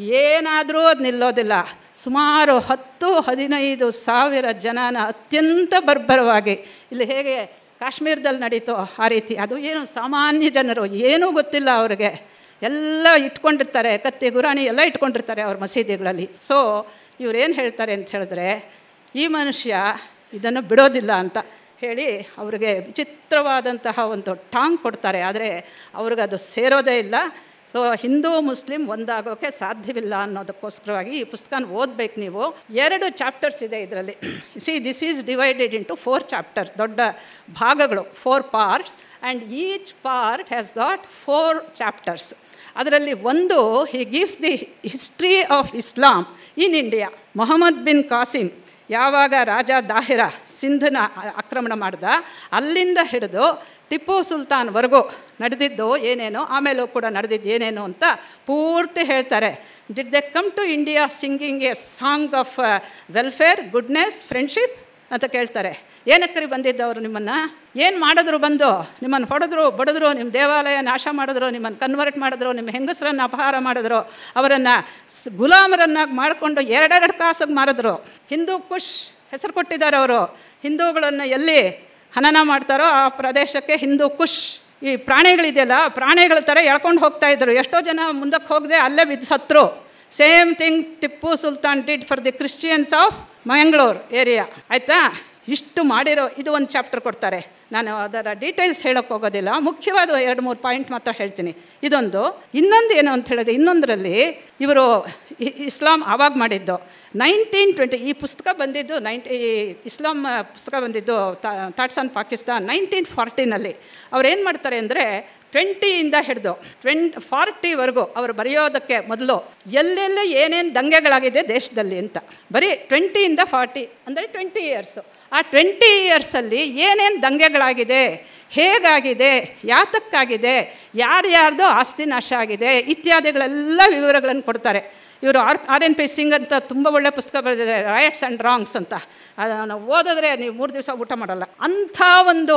ಏನಾದರೂ ಅದು ನಿಲ್ಲೋದಿಲ್ಲ. ಸುಮಾರು ಹತ್ತು ಹದಿನೈದು ಸಾವಿರ ಜನನ ಅತ್ಯಂತ ಬರ್ಬರವಾಗಿ, ಇಲ್ಲಿ ಹೇಗೆ ಕಾಶ್ಮೀರದಲ್ಲಿ ನಡೀತೋ ಆ ರೀತಿ, ಅದು ಏನು ಸಾಮಾನ್ಯ ಜನರು, ಏನೂ ಗೊತ್ತಿಲ್ಲ ಅವ್ರಿಗೆ, ಎಲ್ಲ ಇಟ್ಕೊಂಡಿರ್ತಾರೆ, ಕತ್ತಿ ಗುರಾಣಿ ಎಲ್ಲ ಇಟ್ಕೊಂಡಿರ್ತಾರೆ ಅವ್ರ ಮಸೀದಿಗಳಲ್ಲಿ. ಸೊ ಇವರೇನು ಹೇಳ್ತಾರೆ ಅಂತ ಹೇಳಿದ್ರೆ, ಈ ಮನುಷ್ಯ ಇದನ್ನು ಬಿಡೋದಿಲ್ಲ ಅಂತ ಹೇಳಿ ಅವ್ರಿಗೆ ವಿಚಿತ್ರವಾದಂತಹ ಒಂದು ಟಾಂಗ್ ಕೊಡ್ತಾರೆ. ಆದರೆ ಅವ್ರಿಗದು ಸೇರೋದೇ ಇಲ್ಲ. ಸೊ ಹಿಂದೂ ಮುಸ್ಲಿಂ ಒಂದಾಗೋಕ್ಕೆ ಸಾಧ್ಯವಿಲ್ಲ ಅನ್ನೋದಕ್ಕೋಸ್ಕರವಾಗಿ ಈ ಪುಸ್ತಕನ ಓದಬೇಕು ನೀವು. ಎರಡು ಚಾಪ್ಟರ್ಸ್ ಇದೆ ಇದರಲ್ಲಿ. See, this is divided into four chapter, ದೊಡ್ಡ ಭಾಗಗಳು, four parts, and each part has got four chapters. ಅದರಲ್ಲಿ ಒಂದು, he gives the history of Islam in India. Mohammad bin Qasim ಯಾವಾಗ ರಾಜ ದಾಹಿರ ಸಿಂಧನ ಆಕ್ರಮಣ ಮಾಡ್ದ, ಅಲ್ಲಿಂದ ಹಿಡಿದು ಟಿಪ್ಪು ಸುಲ್ತಾನ್ವರೆಗೂ ನಡೆದಿದ್ದು ಏನೇನೋ, ಆಮೇಲೂ ಕೂಡ ನಡೆದಿದ್ದು ಏನೇನು ಅಂತ ಪೂರ್ತಿ ಹೇಳ್ತಾರೆ. Did they come to India singing a song of welfare, goodness, friendship ಅಂತ ಕೇಳ್ತಾರೆ. ಏನಕ್ಕರಿ ಬಂದಿದ್ದವರು ನಿಮ್ಮನ್ನು? ಏನು ಮಾಡಿದ್ರು? ಬಂದು ನಿಮ್ಮನ್ನು ಹೊಡೆದ್ರು, ಬಡಿದ್ರು, ನಿಮ್ಮ ದೇವಾಲಯ ನಾಶ ಮಾಡಿದ್ರು, ನಿಮ್ಮನ್ನು ಕನ್ವರ್ಟ್ ಮಾಡಿದ್ರು, ನಿಮ್ಮ ಹೆಂಗಸರನ್ನು ಅಪಹಾರ ಮಾಡಿದ್ರು, ಅವರನ್ನು ಗುಲಾಮರನ್ನಾಗಿ ಮಾಡಿಕೊಂಡು ಎರಡೆರಡು ಕಾಸಿಗೆ ಮಾರಿದ್ರು. ಹಿಂದೂ ಕುಶ್ ಹೆಸರು ಕೊಟ್ಟಿದ್ದಾರೆ ಅವರು. ಹಿಂದೂಗಳನ್ನು ಎಲ್ಲಿ ಹನನ ಮಾಡ್ತಾರೋ ಆ ಪ್ರದೇಶಕ್ಕೆ ಹಿಂದೂ ಕುಶ್. ಈ ಪ್ರಾಣಿಗಳಿದೆಯಲ್ಲ, ಪ್ರಾಣಿಗಳ ಥರ ಎಳ್ಕೊಂಡು ಹೋಗ್ತಾಯಿದ್ರು. ಎಷ್ಟೋ ಜನ ಮುಂದಕ್ಕೆ ಹೋಗದೆ ಅಲ್ಲೇ ಬಿದ್ದು ಸತ್ರು. Same thing Tipu Sultan did for the Christians of Mangalore area. ಆಯಿತಾ? ಇಷ್ಟು ಮಾಡಿರೋ ಇದು ಒಂದು ಚಾಪ್ಟರ್ ಕೊಡ್ತಾರೆ. ನಾನು ಅದರ ಡೀಟೇಲ್ಸ್ ಹೇಳೋಕ್ಕೆ ಹೋಗೋದಿಲ್ಲ, ಮುಖ್ಯವಾದ ಎರಡು ಮೂರು ಪಾಯಿಂಟ್ ಮಾತ್ರ ಹೇಳ್ತೀನಿ. ಇದೊಂದು. ಇನ್ನೊಂದು ಏನು ಅಂತ ಹೇಳಿದ್ರೆ, ಇನ್ನೊಂದರಲ್ಲಿ ಇವರು ಇಸ್ಲಾಂ ಆವಾಗ ಮಾಡಿದ್ದು ನೈನ್ಟೀನ್ ಟ್ವೆಂಟಿ ಈ ಪುಸ್ತಕ ಬಂದಿದ್ದು ನೈಂಟಿ ಇಸ್ಲಾಂ ಪುಸ್ತಕ ಬಂದಿದ್ದು ಥಾಟ್ಸ್ ಆನ್ ಪಾಕಿಸ್ತಾನ್ ನೈನ್ಟೀನ್ ಫಾರ್ಟಿನಲ್ಲಿ. ಅವ್ರೇನು ಮಾಡ್ತಾರೆ ಅಂದರೆ, ಟ್ವೆಂಟಿಯಿಂದ ಹಿಡಿದು ಟ್ವೆಂಟ್ ಫಾರ್ಟಿವರೆಗೂ ಅವರು ಬರೆಯೋದಕ್ಕೆ ಮೊದಲು ಎಲ್ಲೆಲ್ಲ ಏನೇನು ದಂಗೆಗಳಾಗಿದೆ ದೇಶದಲ್ಲಿ ಅಂತ, ಬರೀ ಟ್ವೆಂಟಿಯಿಂದ ಫಾರ್ಟಿ ಅಂದರೆ ಟ್ವೆಂಟಿ ಇಯರ್ಸು. ಆ ಟ್ವೆಂಟಿ ಇಯರ್ಸಲ್ಲಿ ಏನೇನು ದಂಗೆಗಳಾಗಿದೆ, ಹೇಗಾಗಿದೆ, ಯಾತಕ್ಕಾಗಿದೆ, ಯಾರ್ಯಾರ್ದು ಆಸ್ತಿ ನಾಶ ಆಗಿದೆ ಇತ್ಯಾದಿಗಳೆಲ್ಲ ವಿವರಗಳನ್ನು ಕೊಡ್ತಾರೆ. ಇವರು R R N P Singh ಅಂತ ತುಂಬ ಒಳ್ಳೆ ಪುಸ್ತಕ ಬರೆದಿದ್ದಾರೆ, ರೈಟ್ಸ್ ಆ್ಯಂಡ್ ರಾಂಗ್ಸ್ ಅಂತ. ಅದನ್ನು ಓದಿದ್ರೆ ನೀವು ಮೂರು ದಿವಸ ಊಟ ಮಾಡಲ್ಲ. ಅಂಥ ಒಂದು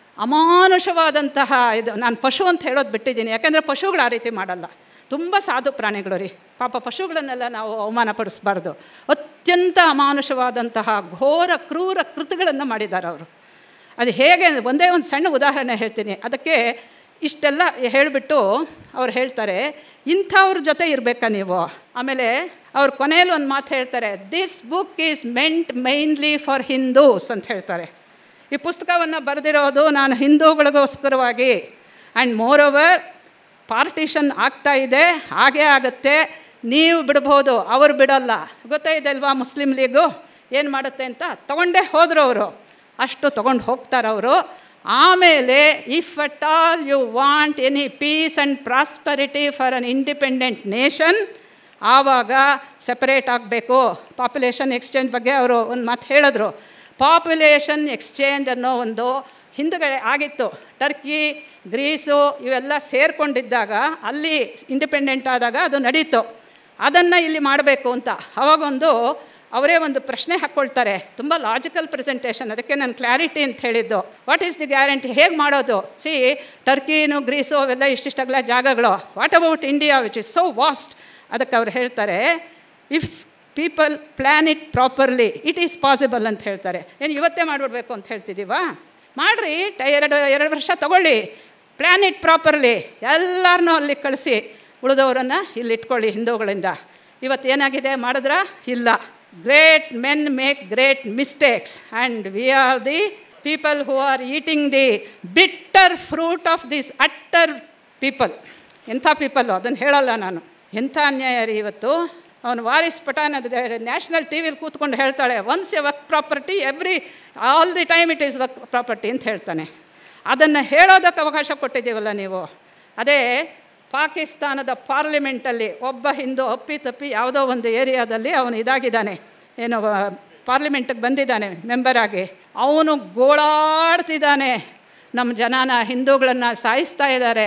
ಅಮಾನುಷವಾದಂತಹ ಇದು. ನಾನು ಪಶು ಅಂತ ಹೇಳೋದು ಬಿಟ್ಟಿದ್ದೀನಿ, ಯಾಕೆಂದರೆ ಪಶುಗಳು ಆ ರೀತಿ ಮಾಡಲ್ಲ. ತುಂಬ ಸಾಧು ಪ್ರಾಣಿಗಳು ರೀ. ಪಾಪ ಪಶುಗಳನ್ನೆಲ್ಲ ನಾವು ಅವಮಾನ ಪಡಿಸ್ಬಾರ್ದು. ಅತ್ಯಂತ ಅಮಾನುಷವಾದಂತಹ ಘೋರ ಕ್ರೂರ ಕೃತಿಗಳನ್ನು ಮಾಡಿದ್ದಾರೆ ಅವರು. ಅದು ಹೇಗೆ, ಒಂದೇ ಒಂದು ಸಣ್ಣ ಉದಾಹರಣೆ ಹೇಳ್ತೀನಿ. ಅದಕ್ಕೆ ಇಷ್ಟೆಲ್ಲ ಹೇಳಿಬಿಟ್ಟು ಅವ್ರು ಹೇಳ್ತಾರೆ, ಇಂಥವ್ರ ಜೊತೆ ಇರಬೇಕಾ ನೀವು. ಆಮೇಲೆ ಅವ್ರು ಕೊನೆಯಲ್ಲಿ ಒಂದು ಮಾತು ಹೇಳ್ತಾರೆ, this book is meant mainly for Hindus ಅಂತ ಹೇಳ್ತಾರೆ. ಈ ಪುಸ್ತಕವನ್ನು ಬರೆದಿರೋದು ನಾನು ಹಿಂದೂಗಳಿಗೋಸ್ಕರವಾಗಿ. ಆ್ಯಂಡ್ ಮೋರ್ ಓವರ್ ಪಾರ್ಟಿಷನ್ ಆಗ್ತಾ ಇದೆ, ಹಾಗೇ ಆಗುತ್ತೆ, ನೀವು ಬಿಡ್ಬೋದು, ಅವರು ಬಿಡೋಲ್ಲ. ಗೊತ್ತಾಯಿದೆ ಅಲ್ವಾ ಮುಸ್ಲಿಂ ಲೀಗು ಏನು ಮಾಡುತ್ತೆ ಅಂತ. ತೊಗೊಂಡೇ ಹೋದರು ಅವರು, ಅಷ್ಟು ತೊಗೊಂಡು ಹೋಗ್ತಾರೆ ಅವರು. ಆಮೇಲೆ if at all you want any peace and prosperity for an independent nation, ಆವಾಗ ಸೆಪರೇಟ್ ಆಗಬೇಕು. ಪಾಪ್ಯುಲೇಷನ್ ಎಕ್ಸ್ಚೇಂಜ್ ಬಗ್ಗೆ ಅವರು ಒಂದು ಮಾತು ಹೇಳಿದ್ರು. ಪಾಪ್ಯುಲೇಷನ್ ಎಕ್ಸ್ಚೇಂಜ್ ಅನ್ನೋ ಒಂದು ಹಿಂದುಗಡೆ ಆಗಿತ್ತು. ಟರ್ಕಿ, ಗ್ರೀಸು ಇವೆಲ್ಲ ಸೇರಿಕೊಂಡಿದ್ದಾಗ, ಅಲ್ಲಿ ಇಂಡಿಪೆಂಡೆಂಟ್ ಆದಾಗ ಅದು ನಡೀತು. ಅದನ್ನು ಇಲ್ಲಿ ಮಾಡಬೇಕು ಅಂತ ಅವಾಗೊಂದು ಅವರೇ ಒಂದು ಪ್ರಶ್ನೆ ಹಾಕ್ಕೊಳ್ತಾರೆ. ತುಂಬ ಲಾಜಿಕಲ್ ಪ್ರೆಸೆಂಟೇಷನ್, ಅದಕ್ಕೆ ನಾನು ಕ್ಲಾರಿಟಿ ಅಂತ ಹೇಳಿದ್ದು. ವಾಟ್ ಈಸ್ ದಿ ಗ್ಯಾರಂಟಿ, ಹೇಗೆ ಮಾಡೋದು? ಸಿ, ಟರ್ಕಿನು ಗ್ರೀಸು ಅವೆಲ್ಲ ಇಷ್ಟಿಷ್ಟಾಗಲ ಜಾಗಗಳು. What about India which is so vast? ಅದಕ್ಕೆ ಅವ್ರು ಹೇಳ್ತಾರೆ, if people plan it properly it is possible ಅಂತ ಹೇಳ್ತಾರೆ. ಏನು ಇವತ್ತೇ ಮಾಡಿಬಿಡ್ಬೇಕು ಅಂತ ಹೇಳ್ತಿದ್ದೀವಾ? ಮಾಡಿರಿ, ಎರಡು ಎರಡು ವರ್ಷ ತಗೊಳ್ಳಿ, ಪ್ಲ್ಯಾನ್ ಇಟ್ ಪ್ರಾಪರ್ಲಿ, ಎಲ್ಲರನ್ನೂ ಅಲ್ಲಿ ಕಳಿಸಿ, ಉಳಿದವರನ್ನು ಇಲ್ಲಿ ಇಟ್ಕೊಳ್ಳಿ ಹಿಂದೂಗಳಿಂದ. ಇವತ್ತು ಏನಾಗಿದೆ, ಮಾಡಿದ್ರಾ? ಇಲ್ಲ. Great men make great mistakes and we are the people who are eating the bitter fruit of this utter people. ಎಂಥ ಪೀಪಲ್ಲು ಅದನ್ನು ಹೇಳಲ್ಲ ನಾನು. ಎಂಥ ಅನ್ಯಾಯ ರೀ ಇವತ್ತು. ಅವನು ವಾರಿಸ್ ಪಠಾನ್ ನ್ಯಾಷನಲ್ ಟಿ ವಿಲಿ ಕೂತ್ಕೊಂಡು ಹೇಳ್ತಾಳೆ, once a work property every all the time it is work property ಅಂತ ಹೇಳ್ತಾನೆ. ಅದನ್ನು ಹೇಳೋದಕ್ಕೆ ಅವಕಾಶ ಕೊಟ್ಟಿದ್ದೀವಲ್ಲ ನೀವು. ಅದೇ ಪಾಕಿಸ್ತಾನದ ಪಾರ್ಲಿಮೆಂಟಲ್ಲಿ ಒಬ್ಬ ಹಿಂದೂ ಅಪ್ಪಿ ತಪ್ಪಿ ಯಾವುದೋ ಒಂದು ಏರಿಯಾದಲ್ಲಿ ಅವನು ಇದಾಗಿದ್ದಾನೆ, ಏನು ಪಾರ್ಲಿಮೆಂಟಿಗೆ ಬಂದಿದ್ದಾನೆ ಮೆಂಬರಾಗಿ. ಅವನು ಗೋಳಾಡ್ತಿದ್ದಾನೆ, ನಮ್ಮ ಜನನ ಹಿಂದೂಗಳನ್ನು ಸಾಯಿಸ್ತಾ ಇದ್ದಾರೆ,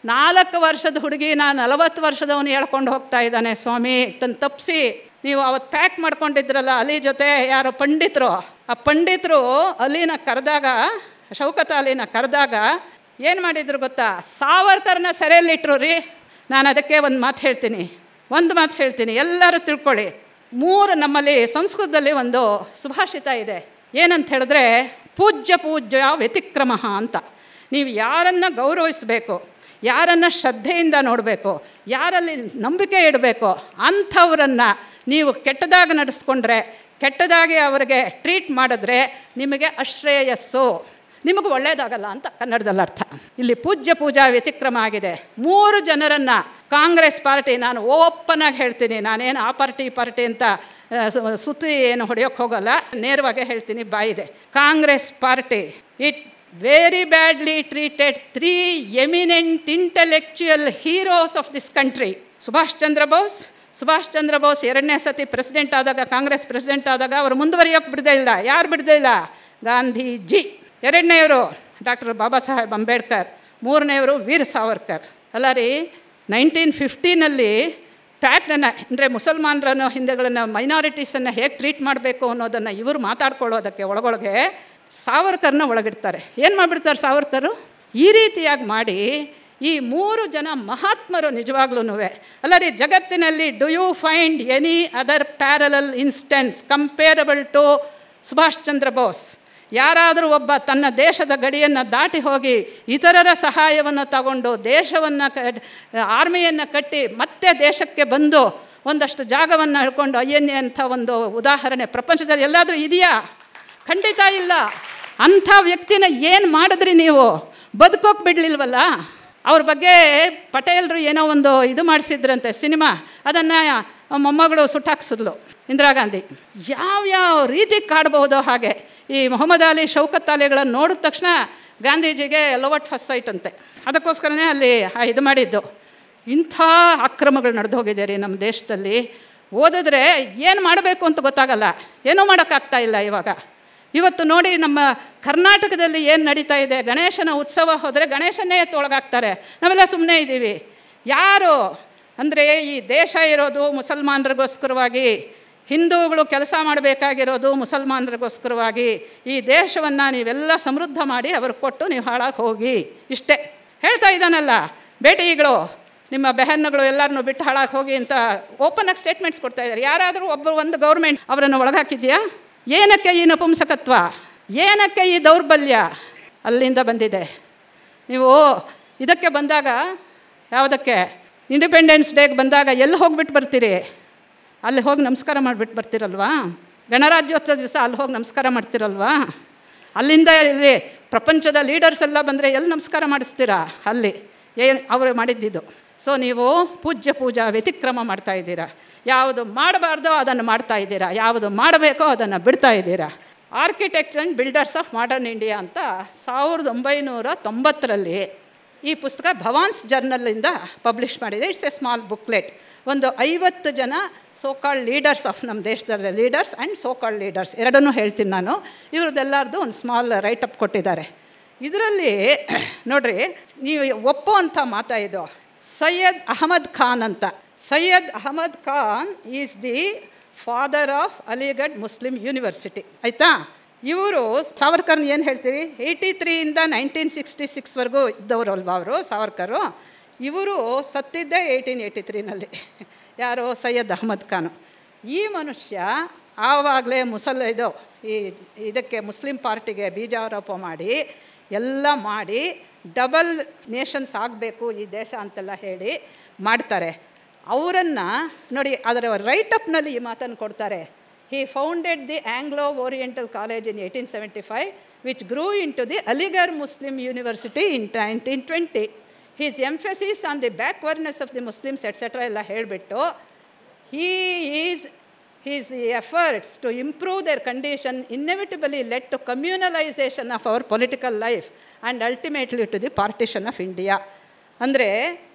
ನಾಲ್ಕು ವರ್ಷದ ಹುಡುಗಿನ ನಲವತ್ತು ವರ್ಷದವನು ಹೇಳ್ಕೊಂಡು ಹೋಗ್ತಾ ಇದ್ದಾನೆ ಸ್ವಾಮಿ ತನ್ನ ತಪ್ಪಿಸಿ. ನೀವು ಅವತ್ತು ಪ್ಯಾಕ್ ಮಾಡ್ಕೊಂಡಿದ್ರಲ್ಲ ಅಲಿ ಜೊತೆ ಯಾರೋ ಪಂಡಿತರು, ಆ ಪಂಡಿತರು ಅಲಿನ ಕರೆದಾಗ, ಶೌಕತ್ ಅಲಿನ ಕರೆದಾಗ ಏನು ಮಾಡಿದ್ರು ಗೊತ್ತಾ? ಸಾವರ್ಕರ್ನ ಸೆರೆಯಲ್ಲಿಟ್ರು ರೀ. ನಾನು ಅದಕ್ಕೆ ಒಂದು ಮಾತು ಹೇಳ್ತೀನಿ, ಒಂದು ಮಾತು ಹೇಳ್ತೀನಿ, ಎಲ್ಲರೂ ತಿಳ್ಕೊಳ್ಳಿ. ಮೂರು ನಮ್ಮಲ್ಲಿ ಸಂಸ್ಕೃತದಲ್ಲಿ ಒಂದು ಸುಭಾಷಿತ ಇದೆ, ಏನಂತ ಹೇಳಿದ್ರೆ ಪೂಜ್ಯ ಪೂಜ್ಯ ವ್ಯತಿಕ್ರಮ ಅಂತ. ನೀವು ಯಾರನ್ನು ಗೌರವಿಸಬೇಕು, ಯಾರನ್ನು ಶ್ರದ್ಧೆಯಿಂದ ನೋಡಬೇಕು, ಯಾರಲ್ಲಿ ನಂಬಿಕೆ ಇಡಬೇಕು, ಅಂಥವರನ್ನು ನೀವು ಕೆಟ್ಟದಾಗಿ ನಡೆಸ್ಕೊಂಡ್ರೆ, ಕೆಟ್ಟದಾಗಿ ಅವರಿಗೆ ಟ್ರೀಟ್ ಮಾಡಿದ್ರೆ ನಿಮಗೆ ಅಶ್ರೇಯಸ್ಸು, ನಿಮಗೆ ಒಳ್ಳೆಯದಾಗಲ್ಲ ಅಂತ ಕನ್ನಡದಲ್ಲಿ ಅರ್ಥ. ಇಲ್ಲಿ ಪೂಜ್ಯ ಪೂಜಾ ವ್ಯತಿಕ್ರಮ ಆಗಿದೆ. ಮೂರು ಜನರನ್ನು ಕಾಂಗ್ರೆಸ್ ಪಾರ್ಟಿ, ನಾನು ಓಪನ್ನಾಗಿ ಹೇಳ್ತೀನಿ, ನಾನೇನು ಆ ಪಾರ್ಟಿ ಈ ಪಾರ್ಟಿ ಅಂತ ಸುತ್ತಿ ಏನು ಹೊಡೆಯೋಕ್ಕೆ ಹೋಗಲ್ಲ, ನೇರವಾಗಿ ಹೇಳ್ತೀನಿ, ಬಾಯಿದೆ. Congress party it very badly treated three eminent intellectual heroes of this country. Subhash Chandra Bose Subhash Chandra Bose ಎರಡನೇ ಸತಿ ಪ್ರೆಸಿಡೆಂಟ್ ಆದಾಗ, ಕಾಂಗ್ರೆಸ್ ಪ್ರೆಸಿಡೆಂಟ್ ಆದಾಗ ಅವರು ಮುಂದುವರಿಯೋಕ್ಕೆ ಬಿಡದೇ ಇಲ್ಲ. ಯಾರು ಬಿಡದೇ ಇಲ್ಲ? ಗಾಂಧೀಜಿ. ಎರಡನೆಯವರು ಡಾಕ್ಟರ್ ಬಾಬಾ ಸಾಹೇಬ್ ಅಂಬೇಡ್ಕರ್. ಮೂರನೆಯವರು ವೀರ್ ಸಾವರ್ಕರ್. ಅಲ್ಲ ರೀ, ನೈನ್ಟೀನ್ ಫಿಫ್ಟೀನಲ್ಲಿ ಪ್ಯಾಕ್ಟನ್ನು ಅಂದರೆ ಮುಸಲ್ಮಾನರನ್ನು, ಹಿಂದೂಗಳನ್ನು, ಮೈನಾರಿಟೀಸನ್ನು ಹೇಗೆ ಟ್ರೀಟ್ ಮಾಡಬೇಕು ಅನ್ನೋದನ್ನು ಇವರು ಮಾತಾಡ್ಕೊಳ್ಳೋದಕ್ಕೆ ಒಳಗೊಳಗೆ ಸಾವರ್ಕರ್ನ ಒಳಗಿಡ್ತಾರೆ. ಏನು ಮಾಡಿಬಿಡ್ತಾರೆ ಸಾವರ್ಕರು? ಈ ರೀತಿಯಾಗಿ ಮಾಡಿ ಈ ಮೂರು ಜನ ಮಹಾತ್ಮರು ನಿಜವಾಗ್ಲೂ ಅಲ್ಲ ರೀ, ಜಗತ್ತಿನಲ್ಲಿ do you find any other parallel instance comparable to Subhash Chandra Bose? ಯಾರಾದರೂ ಒಬ್ಬ ತನ್ನ ದೇಶದ ಗಡಿಯನ್ನು ದಾಟಿ ಹೋಗಿ ಇತರರ ಸಹಾಯವನ್ನು ತಗೊಂಡು ದೇಶವನ್ನು ಕ ಆರ್ಮಿಯನ್ನು ಕಟ್ಟಿ ಮತ್ತೆ ದೇಶಕ್ಕೆ ಬಂದು ಒಂದಷ್ಟು ಜಾಗವನ್ನು ಹಿಡ್ಕೊಂಡು ಐ ಎನ್ ಎ ಅಂಥ ಒಂದು ಉದಾಹರಣೆ ಪ್ರಪಂಚದಲ್ಲಿ ಎಲ್ಲಾದರೂ ಇದೆಯಾ? ಖಂಡಿತ ಇಲ್ಲ. ಅಂಥ ವ್ಯಕ್ತಿನ ಏನು ಮಾಡಿದ್ರಿ ನೀವು? ಬದುಕೋಕೆ ಬಿಡಲಿಲ್ವಲ್ಲ. ಅವ್ರ ಬಗ್ಗೆ ಪಟೇಲ್ರು ಏನೋ ಒಂದು ಇದು ಮಾಡಿಸಿದ್ರಂತೆ ಸಿನಿಮಾ, ಅದನ್ನು ಮೊಮ್ಮಗಳು ಸುಟ್ಟಾಕ್ಸಿದ್ಲು ಇಂದಿರಾ ಗಾಂಧಿ. ಯಾವ್ಯಾವ ರೀತಿ ಕಾಡ್ಬಹುದೋ ಹಾಗೆ ಈ ಮೊಹಮ್ಮದ್ ಅಲಿ, ಶೌಕತ್ ಅಲಿಗಳನ್ನು ನೋಡಿದ ತಕ್ಷಣ ಗಾಂಧೀಜಿಗೆ ಲವ್ ಅಟ್ ಫಸ್ಟ್ ಸೈಟ್ ಅಂತೆ. ಅದಕ್ಕೋಸ್ಕರನೇ ಅಲ್ಲಿ ಇದು ಮಾಡಿದ್ದು. ಇಂಥ ಅಕ್ರಮಗಳು ನಡೆದು ಹೋಗಿದೆ ರೀ ನಮ್ಮ ದೇಶದಲ್ಲಿ. ಓದಿದ್ರೆ ಏನು ಮಾಡಬೇಕು ಅಂತ ಗೊತ್ತಾಗಲ್ಲ, ಏನೂ ಮಾಡೋಕ್ಕಾಗ್ತಾ ಇಲ್ಲ ಇವಾಗ. ಇವತ್ತು ನೋಡಿ ನಮ್ಮ ಕರ್ನಾಟಕದಲ್ಲಿ ಏನು ನಡೀತಾ ಇದೆ, ಗಣೇಶನ ಉತ್ಸವ ಹೋದರೆ ಗಣೇಶನ್ನೇ ತೊಳಗಾಕ್ತಾರೆ. ನಾವೆಲ್ಲ ಸುಮ್ಮನೆ ಇದ್ದೀವಿ. ಯಾರು ಅಂದರೆ ಈ ದೇಶ ಇರೋದು ಮುಸಲ್ಮಾನರಿಗೋಸ್ಕರವಾಗಿ, ಹಿಂದೂಗಳು ಕೆಲಸ ಮಾಡಬೇಕಾಗಿರೋದು ಮುಸಲ್ಮಾನರಿಗೋಸ್ಕರವಾಗಿ. ಈ ದೇಶವನ್ನು ನೀವೆಲ್ಲ ಸಮೃದ್ಧ ಮಾಡಿ ಅವ್ರಿಗೆ ಕೊಟ್ಟು ನೀವು ಹಾಳಾಗಿ ಹೋಗಿ, ಇಷ್ಟೇ ಹೇಳ್ತಾ ಇದ್ದಾನಲ್ಲ. ಬೇಟಿಗಳು, ನಿಮ್ಮ ಬೆಹನ್ನುಗಳು ಎಲ್ಲರನ್ನೂ ಬಿಟ್ಟು ಹಾಳಾಗಿ ಹೋಗಿ ಅಂತ ಓಪನ್ನಾಗಿ ಸ್ಟೇಟ್ಮೆಂಟ್ಸ್ ಕೊಡ್ತಾ ಇದ್ದಾರೆ. ಯಾರಾದರೂ ಒಬ್ಬರು ಒಂದು ಗೌರ್ಮೆಂಟ್ ಅವರನ್ನು ಒಳಗಾಕಿದೆಯಾ? ಏನಕ್ಕೆ ಈ ನಪುಂಸಕತ್ವ? ಏನಕ್ಕೆ ಈ ದೌರ್ಬಲ್ಯ? ಅಲ್ಲಿಂದ ಬಂದಿದೆ. ನೀವು ಇದಕ್ಕೆ ಬಂದಾಗ, ಯಾವುದಕ್ಕೆ ಇಂಡಿಪೆಂಡೆನ್ಸ್ ಡೇಗೆ ಬಂದಾಗ ಎಲ್ಲಿ ಹೋಗ್ಬಿಟ್ಟು ಬರ್ತೀರಿ? ಅಲ್ಲಿ ಹೋಗಿ ನಮಸ್ಕಾರ ಮಾಡಿಬಿಟ್ಟು ಬರ್ತಿರಲ್ವಾ? ಗಣರಾಜ್ಯೋತ್ಸವ ದಿವಸ ಅಲ್ಲಿ ಹೋಗಿ ನಮಸ್ಕಾರ ಮಾಡ್ತಿರಲ್ವಾ? ಅಲ್ಲಿಂದ ಇಲ್ಲಿ ಪ್ರಪಂಚದ ಲೀಡರ್ಸ್ ಎಲ್ಲ ಬಂದರೆ ಎಲ್ಲಿ ನಮಸ್ಕಾರ ಮಾಡಿಸ್ತೀರಾ? ಅಲ್ಲಿ ಏನು ಅವರು ಮಾಡಿದ್ದಿದ್ದು. ಸೊ ನೀವು ಪೂಜ್ಯ ಪೂಜಾ ವ್ಯತಿಕ್ರಮ ಮಾಡ್ತಾ ಇದ್ದೀರಾ. ಯಾವುದು ಮಾಡಬಾರ್ದೋ ಅದನ್ನು ಮಾಡ್ತಾ ಇದ್ದೀರಾ, ಯಾವುದು ಮಾಡಬೇಕೋ ಅದನ್ನು ಬಿಡ್ತಾ ಇದ್ದೀರಾ. Architects and builders of modern India ಅಂತ ಸಾವಿರದ ಒಂಬೈನೂರ ತೊಂಬತ್ತರಲ್ಲಿ ಈ ಪುಸ್ತಕ ಭವಾನ್ಸ್ ಜರ್ನಲ್ಲಿಂದ ಪಬ್ಲಿಷ್ ಮಾಡಿದೆ. It's a small booklet. ಒಂದು ಐವತ್ತು ಜನ ಸೋಕಾಲ್ಡ್ ಲೀಡರ್ಸ್ ಆಫ್ ನಮ್ಮ ದೇಶದ ಲೀಡರ್ಸ್ ಆ್ಯಂಡ್ ಸೋಕಾಲ್ಡ್ ಲೀಡರ್ಸ್ ಎರಡನ್ನೂ ಹೇಳ್ತೀನಿ ನಾನು. ಇವ್ರದ್ದೆಲ್ಲರದು ಒಂದು ಸ್ಮಾಲ್ ರೈಟಪ್ ಕೊಟ್ಟಿದ್ದಾರೆ. ಇದರಲ್ಲಿ ನೋಡ್ರಿ, ನೀವು ಒಪ್ಪುವಂಥ ಮಾತಾ ಇದು. ಸೈಯದ್ ಅಹಮದ್ ಖಾನ್ ಅಂತ. Syed Ahmed Khan is the father of Aligarh Muslim university, ಆಯಿತಾ? ಇವರು ಸಾವರ್ಕರ್ನ ಏನು ಹೇಳ್ತೀವಿ, ಏಯ್ಟಿ ತ್ರೀಯಿಂದ ನೈನ್ಟೀನ್ ಸಿಕ್ಸ್ಟಿ ಸಿಕ್ಸ್ವರೆಗೂ ಇದ್ದವರು ಅಲ್ವಾ ಅವರು ಸಾವರ್ಕರು. ಇವರು ಸತ್ತಿದ್ದೇ ಏಯ್ಟೀನ್ ಏಯ್ಟಿ ತ್ರೀನಲ್ಲಿ. ಯಾರು? ಸೈಯದ್ ಅಹಮದ್ ಖಾನು. ಈ ಮನುಷ್ಯ ಆವಾಗಲೇ ಮುಸಲ್ ಇದು ಈ ಇದಕ್ಕೆ ಮುಸ್ಲಿಂ ಪಾರ್ಟಿಗೆ ಬೀಜಾರೋಪ ಮಾಡಿ ಎಲ್ಲ ಮಾಡಿ ಡಬಲ್ ನೇಷನ್ಸ್ ಆಗಬೇಕು ಈ ದೇಶ ಅಂತೆಲ್ಲ ಹೇಳಿ ಮಾಡ್ತಾರೆ. ಅವರನ್ನು ನೋಡಿ, ಅದರ ರೈಟಪ್ನಲ್ಲಿ ಈ ಮಾತನ್ನು ಕೊಡ್ತಾರೆ. He founded the Anglo oriental college in eighteen seventy five which grew into the Aligarh Muslim university in nineteen twenty. His emphasis on the backwardness of the Muslims etcetera ಎಲ್ಲ ಹೇಳಿಬಿಟ್ಟು he is his efforts to improve their condition inevitably led to communalization of our political life and ultimately to the partition of India. ಅಂದರೆ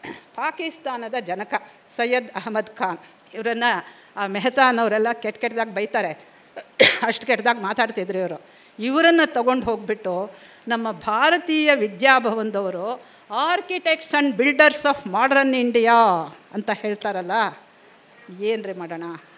ಪಾಕಿಸ್ತಾನದ ಜನಕ ಸೈಯದ್ ಅಹಮದ್ ಖಾನ್ ಇವರನ್ನು ಮೆಹತಾನವರೆಲ್ಲ ಕೆಟ್ಟ ಕೆಟ್ಟದಾಗ ಬೈತಾರೆ, ಅಷ್ಟು ಕೆಟ್ಟದಾಗ ಮಾತಾಡ್ತಿದ್ರು ಇವರು. ಇವರನ್ನು ತಗೊಂಡು ಹೋಗ್ಬಿಟ್ಟು ನಮ್ಮ ಭಾರತೀಯ ವಿದ್ಯಾಭವನದವರು architects and builders of modern India ಅಂತ ಹೇಳ್ತಾರಲ್ಲ, ಏನು ರೀ ಮಾಡೋಣ.